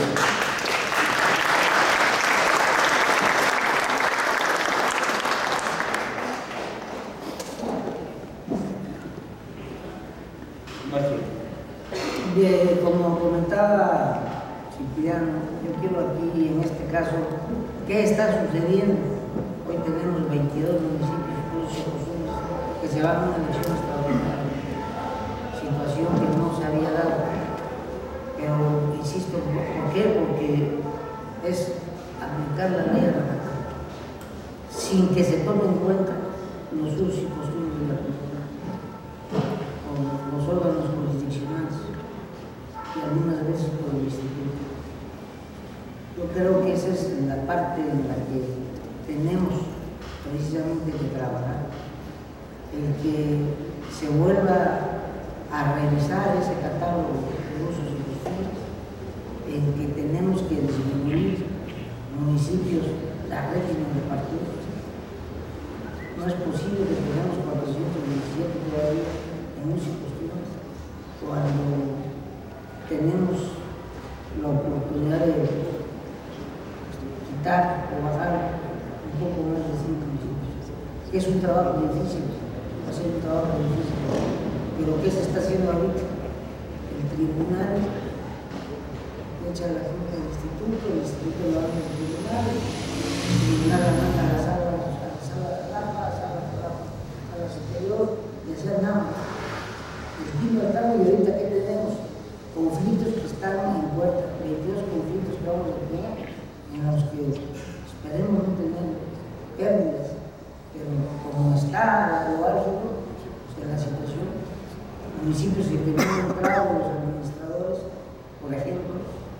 Maestro. Bien, como comentaba Cipriano, yo quiero aquí, en este caso, ¿qué está sucediendo? Hoy tenemos veintidós municipios que se van a una elección extraordinaria, situación que había dado. Pero insisto, ¿por qué? Porque es aplicar la ley a la mano, sin que se tomen en cuenta los usos y costumbres de la cultura, o los órganos jurisdiccionales y algunas veces por el instituto. Yo creo que esa es la parte en la que tenemos precisamente que trabajar, el que se vuelva a revisar ese catálogo de usos y costumbres, en que tenemos que disminuir municipios la régimen de partidos. No es posible que tengamos cuatrocientos veintisiete todavía en usos y costumbres cuando tenemos la oportunidad de quitar o bajar un poco más de cinco municipios. Es un trabajo difícil, va a ser un trabajo difícil, pero ¿qué se está haciendo ahorita? El tribunal echa la junta del instituto, el instituto lo hace al tribunal, el tribunal la manda a la sala, a la sala de trabajo, a la sala de trabajo, a la superior, y hacer nada. El tipo de estado, y ahorita que tenemos conflictos que están en puerta, veintidós conflictos que vamos a tener, en los que esperemos no tener pérdidas, pero como está lo álgido, pues, la situación, municipios que tenían entrado los administradores, por ejemplo,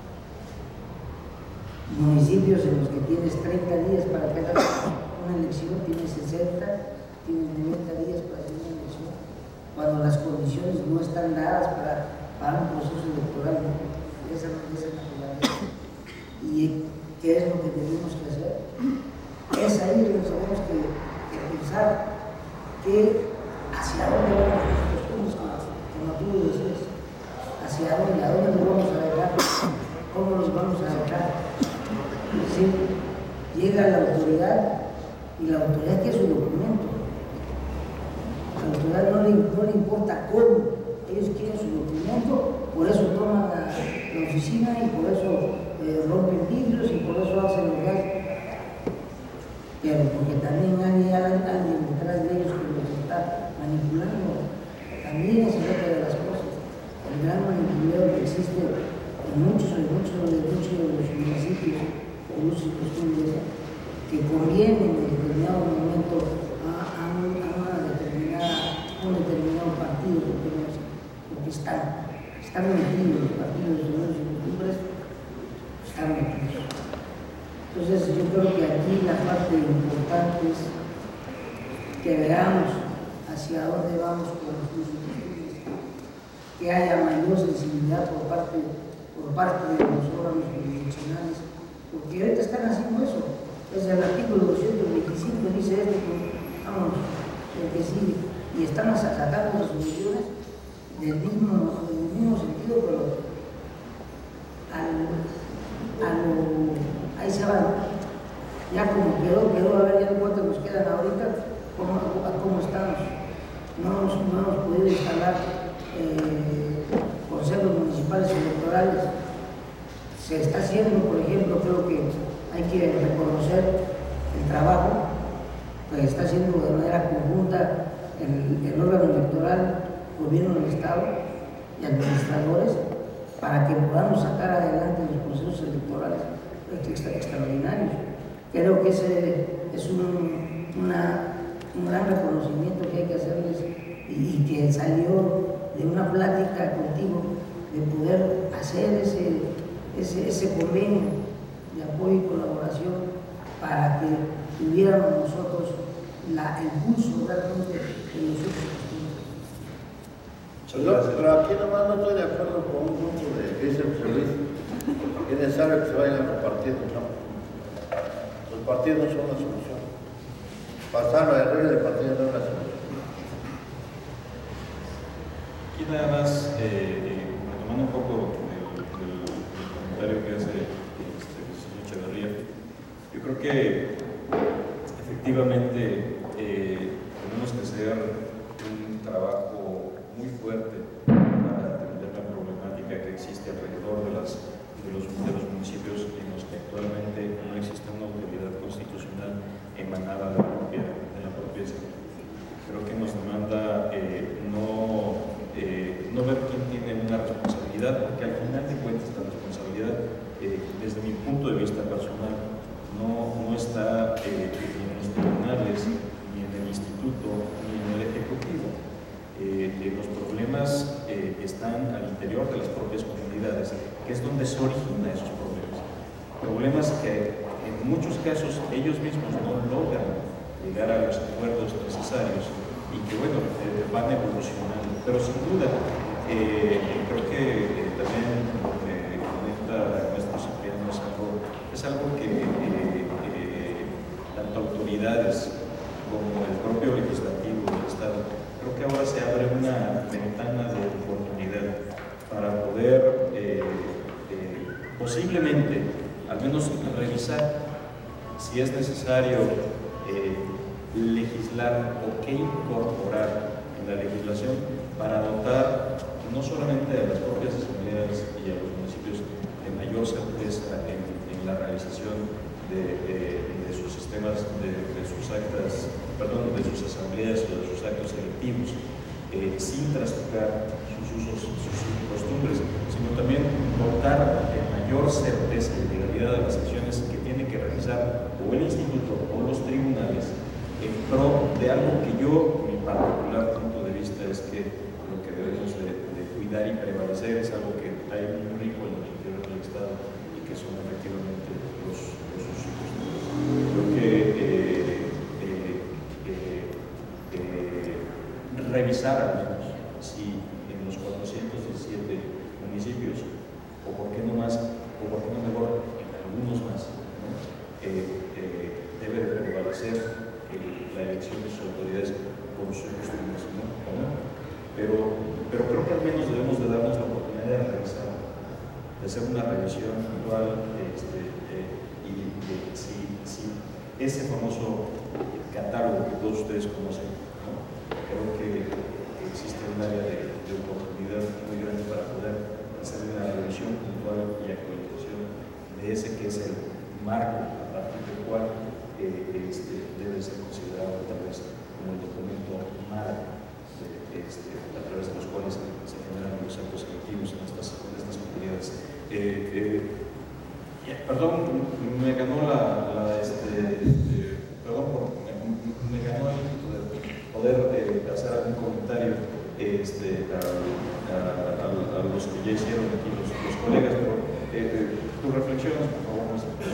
municipios en los que tienes treinta días para que hagas una elección, tienes sesenta, tienes noventa días para hacer una elección, cuando las condiciones no están dadas para, para un proceso electoral de esa, de esa naturaleza. ¿Y qué es lo que tenemos que hacer? Es ahí donde tenemos que, que pensar que hacia dónde vamos los costumbres, como tú lo decías, hacia dónde, a dónde nos vamos a dejar, cómo nos vamos a dejar. Es decir, llega la autoridad y la autoridad quiere su documento. A la autoridad no le, no le importa cómo, ellos quieren su documento, por eso toman la, la oficina y por eso eh, rompen vidrios y por eso hacen los gastos. Pero porque también hay alguien detrás de ellos que los está manipulando. También es otra de las cosas. El gran manipulador que existe en muchos, en muchos, en muchos de los municipios, en usos y costumbres, que conviene en determinado momento a, a, un, a una determinada, un determinado partido, porque, porque están, están metidos los partidos de usos y costumbres, están metidos. Entonces yo creo que aquí la parte importante es que veamos hacia dónde vamos con los usos y costumbres, que haya mayor sensibilidad por parte, por parte de los órganos jurisdiccionales, porque ahorita están haciendo eso. Desde el artículo doscientos veinticinco dice esto, pues, vamos, el que sigue, y están sacando resoluciones del mismo, del mismo sentido, pero al, al, ahí se van. Ya como quedó, quedó, a ver ya cuántos nos quedan ahorita, cómo, cómo estamos. No hemos, no hemos podido instalar eh, consejos municipales electorales. Se está haciendo, por ejemplo, creo que hay que reconocer el trabajo que está haciendo de manera conjunta el, el órgano electoral, gobierno del Estado y administradores, para que podamos sacar adelante los procesos electorales extraordinarios. Creo que ese es un, una, un gran reconocimiento que hay que hacerles y, y que salió de una plática contigo, de poder hacer ese, ese, ese convenio de apoyo y colaboración para que tuviéramos nosotros la, el pulso realmente de nosotros. Pero, pero aquí nomás no estoy de acuerdo con un punto de que dice José Luis, que es necesario que se vayan a los partidos, no. Los partidos no son la solución. Pasar a la regla de partidos no es la solución. Aquí nada más, eh, retomando un poco del, del, del comentario que hace este, el señor Echeverría, yo creo que efectivamente eh, tenemos que hacer un trabajo muy fuerte para atender la problemática que existe alrededor de, las, de, los, de los municipios en los que actualmente no existe una autoridad constitucional emanada de la propia, de la propia ciudad. Creo que nos demanda eh, no, eh, no ver quién tiene una problemas que en muchos casos ellos mismos no logran llegar a los acuerdos necesarios y que, bueno, eh, van evolucionando. Pero sin duda, eh, creo que eh, también lo que conecta a nuestros Cipriano es algo, es algo que eh, eh, tanto autoridades como el propio legislativo del Estado, creo que ahora se abre una ventana de oportunidad para poder eh, eh, posiblemente, al menos revisar si es necesario eh, legislar o qué incorporar en la legislación para dotar no solamente a las propias asambleas y a los municipios de mayor certeza en, en la realización de, de, de sus sistemas, de, de sus actas, perdón, de sus asambleas o de sus actos electivos, eh, sin trastocar sus usos, sus costumbres, sino también dotar de mayor certeza y legalidad de las acciones que tiene que realizar o el instituto o los tribunales en pro de algo que yo, mi particular punto de vista, es que lo que debemos de, de cuidar y prevalecer es algo que hay muy rico en el interior del Estado y que son efectivamente los, los usos. Creo que eh, eh, eh, eh, revisar al menos si en los cuatrocientos diecisiete municipios, o por qué no más, o por qué no mejor en algunos más, ¿no? eh, eh, debe de prevalecer eh, la elección de sus autoridades por sus costumbres, ¿no? Pero, pero creo que al menos debemos de darnos la oportunidad de revisar, de hacer una revisión actual este, eh, y de si, si ese famoso catálogo que todos ustedes conocen, ¿no? Creo que, que existe un área de, de oportunidad muy grande para poder hacer una revisión puntual y actualización de ese que es el marco a partir del cual eh, este, debe ser considerado tal vez como el documento marco de, este, a través de los cuales se generan los actos electivos en estas, en estas comunidades. Eh, eh, perdón, me ganó la, la este, eh, perdón por, me, me ganó el de poder eh, hacer algún comentario este, a, a, a, a los que ya hicieron aquí los, los colegas, pero eh, tus reflexiones, por favor.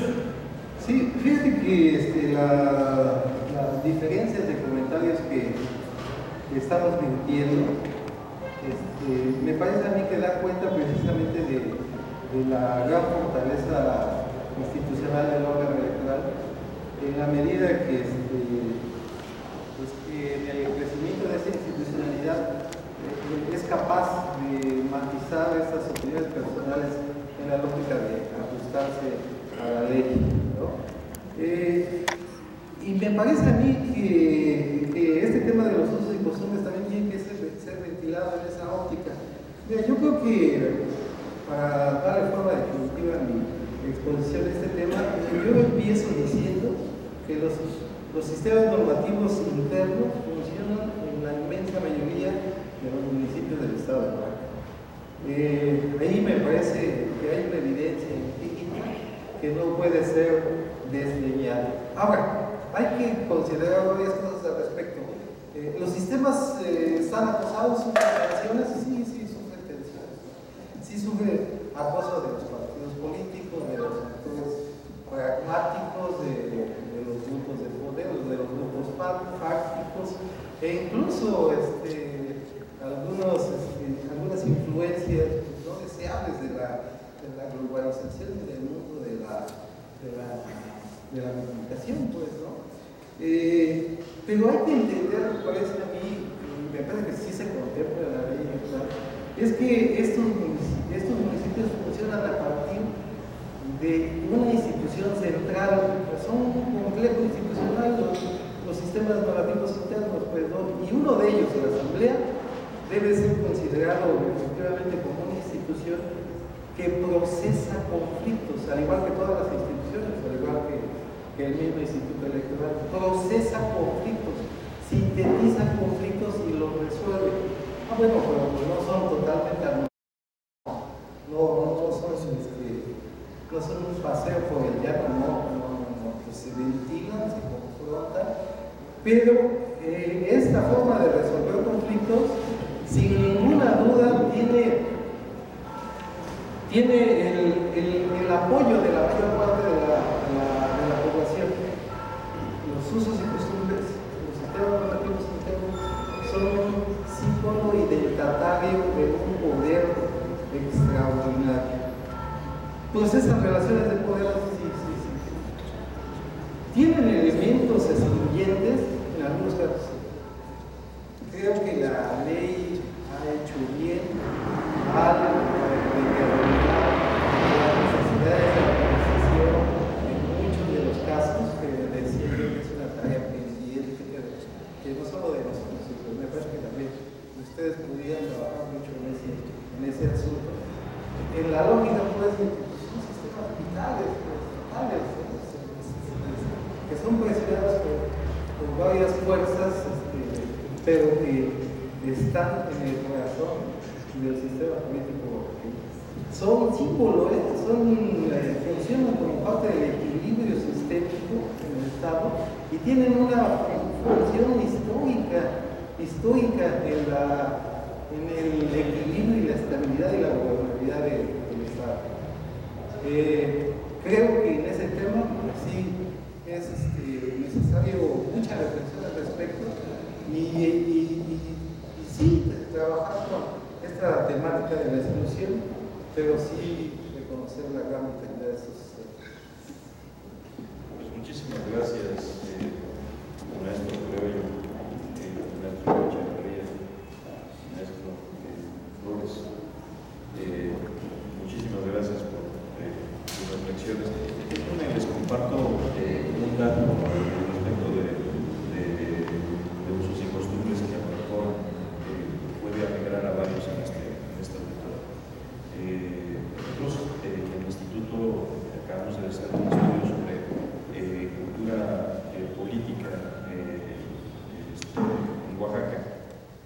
Sí, fíjate que este, la, las diferencias de comentarios que, que estamos viendo, este, me parece a mí que da cuenta precisamente de, de la gran fortaleza institucional del órgano electoral, en la medida que, este, pues que en el crecimiento de esa institucionalidad eh, es capaz de matizar estas opiniones personales en la lógica de ajustarse a la ley, ¿no? Eh, y me parece a mí que, que este tema de los usos y costumbres también tiene que ser, ser ventilado en esa óptica. Mira, yo creo que para darle forma definitiva a mi exposición de este tema, yo empiezo diciendo que los, los sistemas normativos internos funcionan en la inmensa mayoría de los municipios del estado de Oaxaca. Eh, ahí me parece que hay una evidencia empírica que no puede ser desdeñada. Ahora, hay que considerar varias cosas al respecto. Eh, los sistemas eh, están acosados, sufren tensiones, sí, sí, sufren tensiones. Sí sufre acoso de los partidos políticos, de los actores pragmáticos, de, de los grupos de poder, de los grupos fácticos, e incluso este, algunos, este, algunas influencias no deseables de la, de la globalización y del mundo de la, de la, de la comunicación, pues, ¿no? Eh, pero hay que entender, me parece a mí, me parece que sí se contempla en la ley electoral, es que estos municipios, estos municipios funcionan a partir de una institución central, son un complejo institucional, los, los sistemas normativos internos, pues, ¿no? Y uno de ellos, la Asamblea, debe ser considerado efectivamente como una institución que procesa conflictos, al igual que todas las instituciones, al igual que, que el mismo Instituto Electoral, procesa conflictos, sintetiza conflictos y los resuelve. Ah, bueno, pero no son totalmente armonizados, no, no, son, este, no son un paseo por el llano, no, no, no, que se ventilan, se confrontan, pero eh, esta forma de resolver conflictos, sin ninguna duda, tiene, tiene el, el, el apoyo de la mayor parte de la pues esas relaciones de poder sí, sí, sí. Tienen elementos excluyentes en algunos casos. Creo que la ley ha hecho bien al determinar las necesidades de la organización en muchos de los casos que decía que es una tarea pendiente, que, que no solo de nosotros, me parece que también ustedes podrían trabajar mucho en ese, en ese asunto. En la lógica puede ser que son sistemas vitales, totales, que son presionados por, por varias fuerzas, este, pero que están en el corazón del sistema político. Son símbolos, ¿eh? Son, eh, funcionan como parte del equilibrio sistémico en el Estado y tienen una función histórica, histórica en, la, en el equilibrio y la estabilidad y la gobernabilidad de, del Estado. Eh, creo que en ese tema pues, sí es este, necesario mucha reflexión al respecto y, y, y, y sí trabajar con esta temática de la exclusión, pero sí reconocer la gran utilidad de estos sistemas. Pues muchísimas gracias, eh, maestro, creo yo, eh, maestro Echeverría, maestro eh, Flores. Eh, muchísimas gracias por eh, sus reflexiones. Déjenme les comparto eh, un dato respecto de, de, de usos y costumbres que a lo mejor eh, puede alegrar a varios en, este, en esta lectura. Eh, nosotros eh, en el Instituto acabamos de hacer un estudio sobre eh, cultura eh, política eh, este, en Oaxaca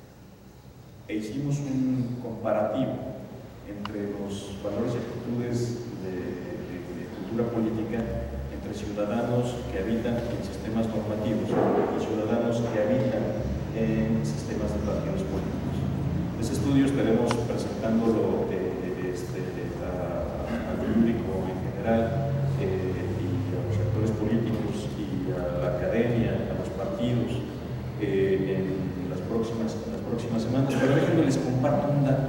e hicimos un comparativo entre los valores y actitudes de, de, de cultura política entre ciudadanos que habitan en sistemas normativos y ciudadanos que habitan en sistemas de partidos políticos. Ese estudio estaremos presentándolo de, de, de este, de, a, al público en general eh, y a los actores políticos y a la academia, a los partidos eh, en, las próximas, en las próximas semanas, pero déjenme les comparto un dato.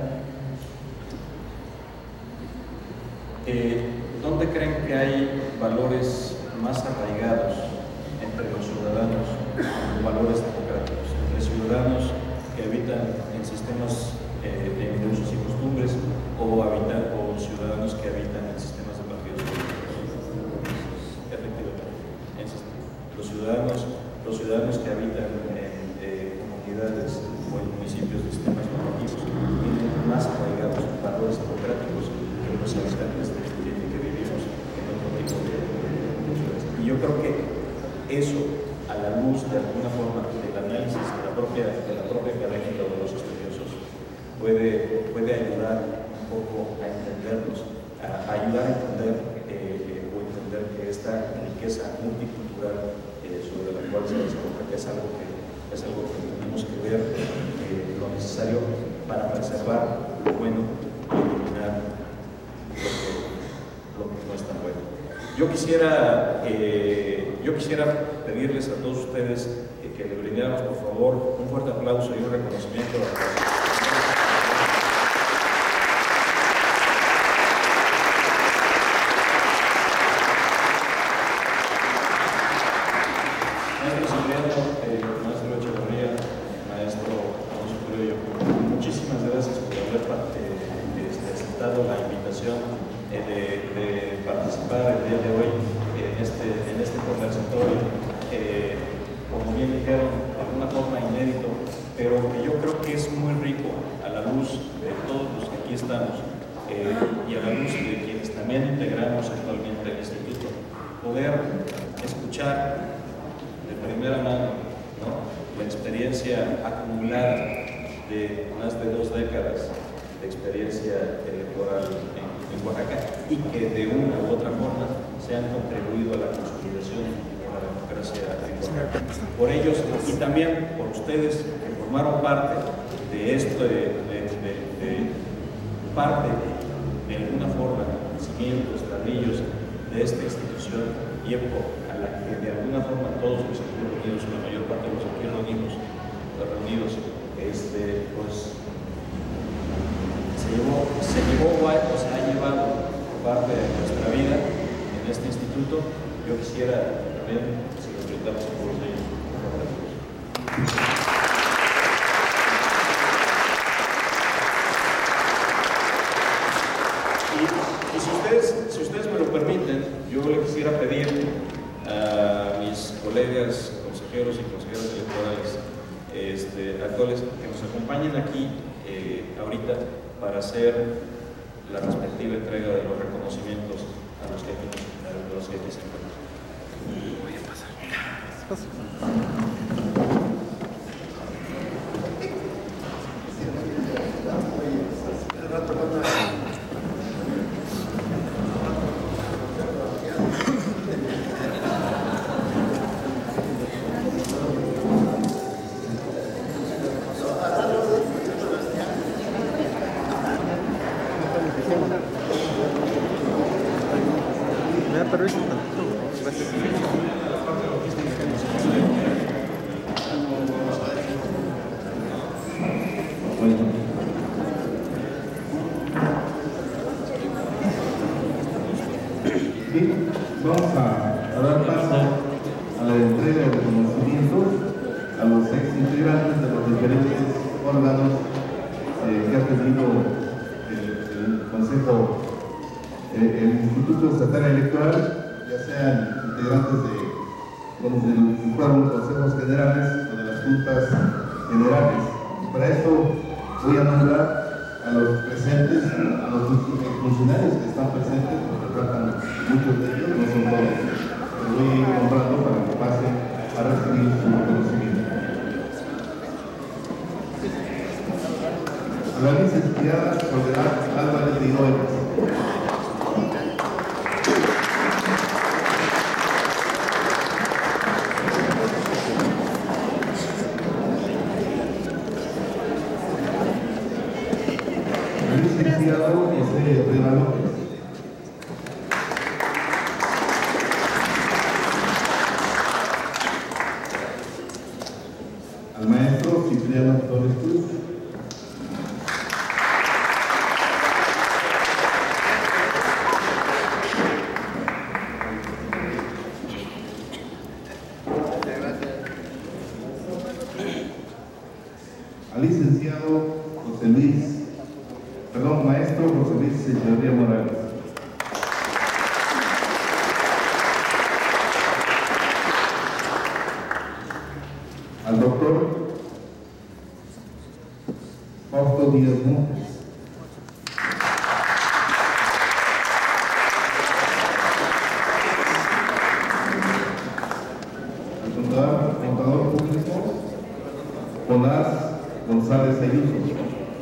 Eh, ¿Dónde creen que hay valores más arraigados entre los ciudadanos, valores democráticos, entre ciudadanos que habitan en sistemas eh, de usos y costumbres o, habitan, o ciudadanos que habitan en sistemas de partidos políticos? Efectivamente, en, los, ciudadanos, los ciudadanos que habitan en eh, comunidades o en municipios de sistemas normativos tienen más arraigados valores democráticos que los habitantes de que vivimos en otro tipo de culturas. Y yo creo que eso, a la luz de alguna forma del análisis de la propia, de la propia académica o de los estudiosos, puede, puede ayudar un poco a entendernos, a, a ayudar a entender eh, o entender que esta riqueza multicultural eh, sobre la cual se desarrolla es algo que, es algo que tenemos que ver eh, lo necesario para preservar lo bueno y eliminar lo que, lo que no es tan bueno. Yo quisiera, eh, yo quisiera pedirles a todos ustedes eh, que le brindáramos, por favor, un fuerte aplauso y un reconocimiento a la maestro Cipriano, eh, maestro Echeverría, maestro Alonso Cuello. Muchísimas gracias por haber eh, aceptado la invitación eh, de, de participar el día de hoy en este, en este conversatorio, eh, como bien dijeron, de alguna forma inédito, pero que yo creo que es muy rico a la luz de todos los que aquí estamos eh, y a la luz de quienes también integramos actualmente el Instituto, poder escuchar de primera mano, ¿no?, la experiencia acumulada de más de dos décadas de experiencia electoral en, en Oaxaca y que de una u otra forma se han contribuido a la consolidación de la democracia en Oaxaca. Por ellos y también por ustedes que formaron parte de esto, de, de, de, de parte de alguna forma, cimientos, ladrillos de esta institución y a la que de alguna forma todos los aquí reunidos, la mayor parte de los aquí reunidos, los reunidos, este, pues se llevó, se llevó o se ha llevado parte de nuestra vida en este instituto. Yo quisiera también, si nos brindamos por ellos. Y, y si, ustedes, si ustedes me lo permiten, yo le quisiera pedir a mis colegas consejeros y consejeras electorales este, actuales que nos acompañen aquí eh, ahorita para hacer la respectiva entrega de los reconocimientos a los que aquí, a los que aquí se encuentran. Voy a pasar. Bien, vamos a, a dar paso a la entrega de reconocimientos a los ex integrantes de los diferentes órganos eh, que ha tenido el, el Consejo, eh, el Instituto Estatal Electoral, ya sean integrantes de, de fueron consejos generales o de las juntas generales. Para esto voy a nombrar a los presentes, a los funcionarios que están presentes, porque tratan muchos de ellos, no son todos. Los voy a ir nombrando para que pasen a recibir su reconocimiento. A la licenciada Soledad Álvarez de Hinojosa. Licenciado José Rivera López. Al maestro Cipriano Torres Cruz. Al licenciado José Luis Perdón, maestro José Luis Echeverría Morales. Al doctor Fausto Díaz Montes. Al contador, contador público Jonás González Ayuso.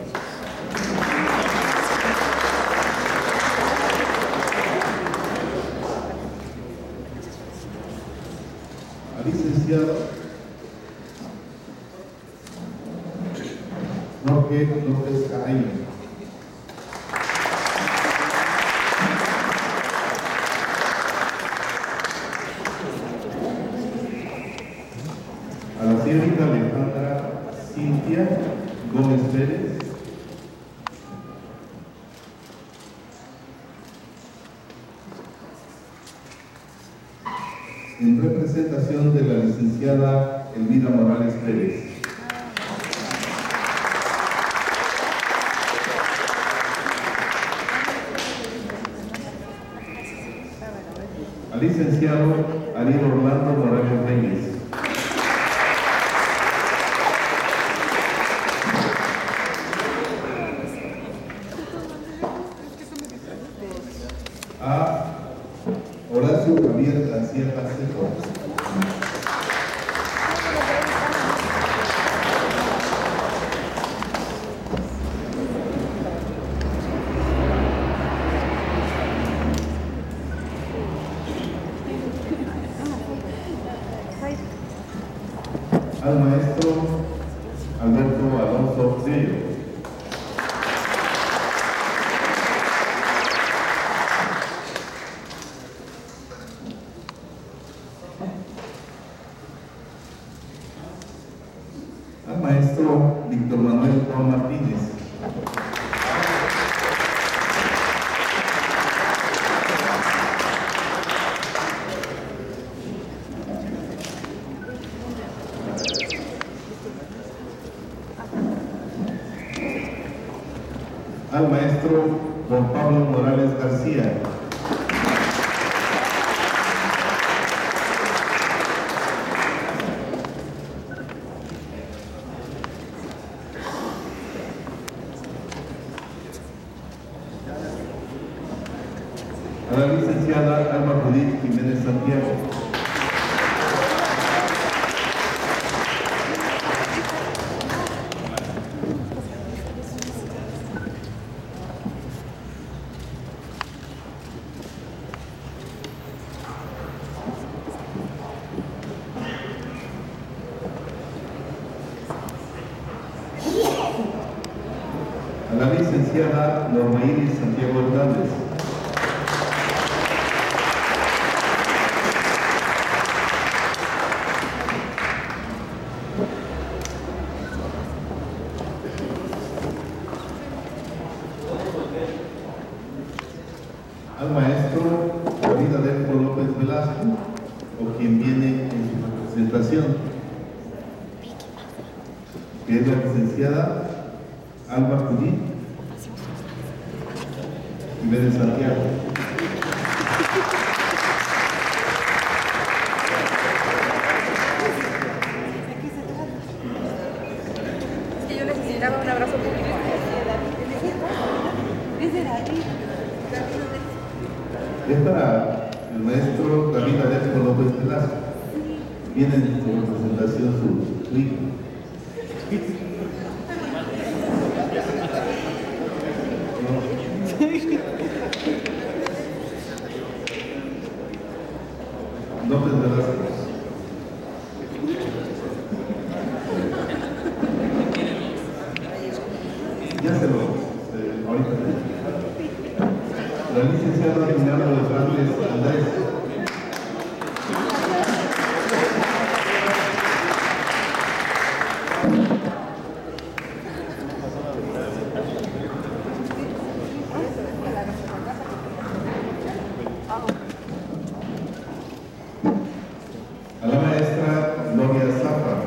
Licenciado Jorge López Carreño. A la señorita Alejandra Cintia Gómez Pérez. En representación de la licenciada Elvira Morales Pérez. Al licenciado Ariel Orlando Morales Reyes. A Horacio Javier García Canseco. Al maestro Alberto Alonso Bello. Al maestro Víctor Manuel Juan Martínez. al maestro Juan Pablo Morales García. A la licenciada Alma Judith Jiménez Santiago. A la licenciada Norma Iris Santiago Hernández. Al maestro David Adolfo López Velasco, o quien viene en su representación, que es la licenciada Alba Judith Jiménez Santiago. Es que yo necesitaba un abrazo público. Es para el maestro David Adolfo López Velasco. Viene en su representación su, su hijo. López Velasco. Ya se lo, eh, ahorita. La licenciada Leonardo Hernández Andrés. A la maestra Gloria Zafra.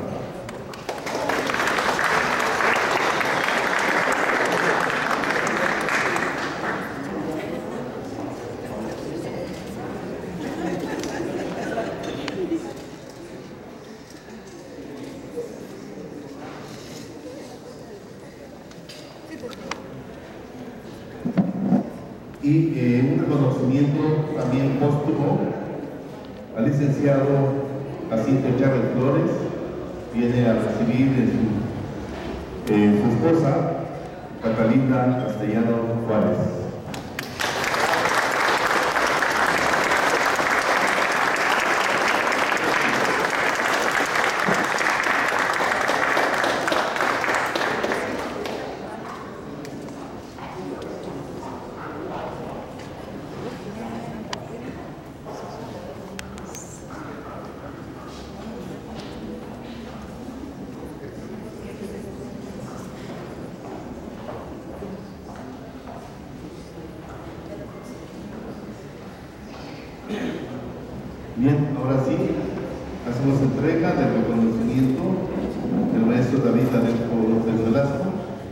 Y eh, un reconocimiento también póstumo al licenciado Jacinto Chávez Flores. Viene a recibir de su, eh, su esposa Catalina Castellano Juárez. Bien, ahora sí, hacemos entrega del reconocimiento del maestro David Adolfo López Velasco.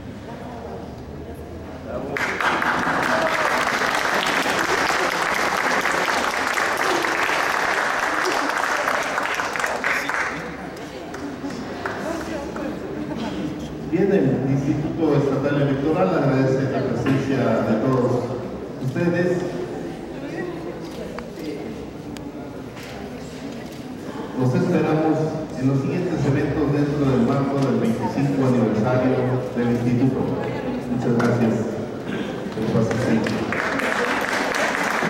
Bien, el Instituto Estatal Electoral agradece la presencia de todos ustedes. Nos esperamos en los siguientes eventos dentro del marco del veinticinco aniversario del Instituto. Muchas gracias por su asistencia.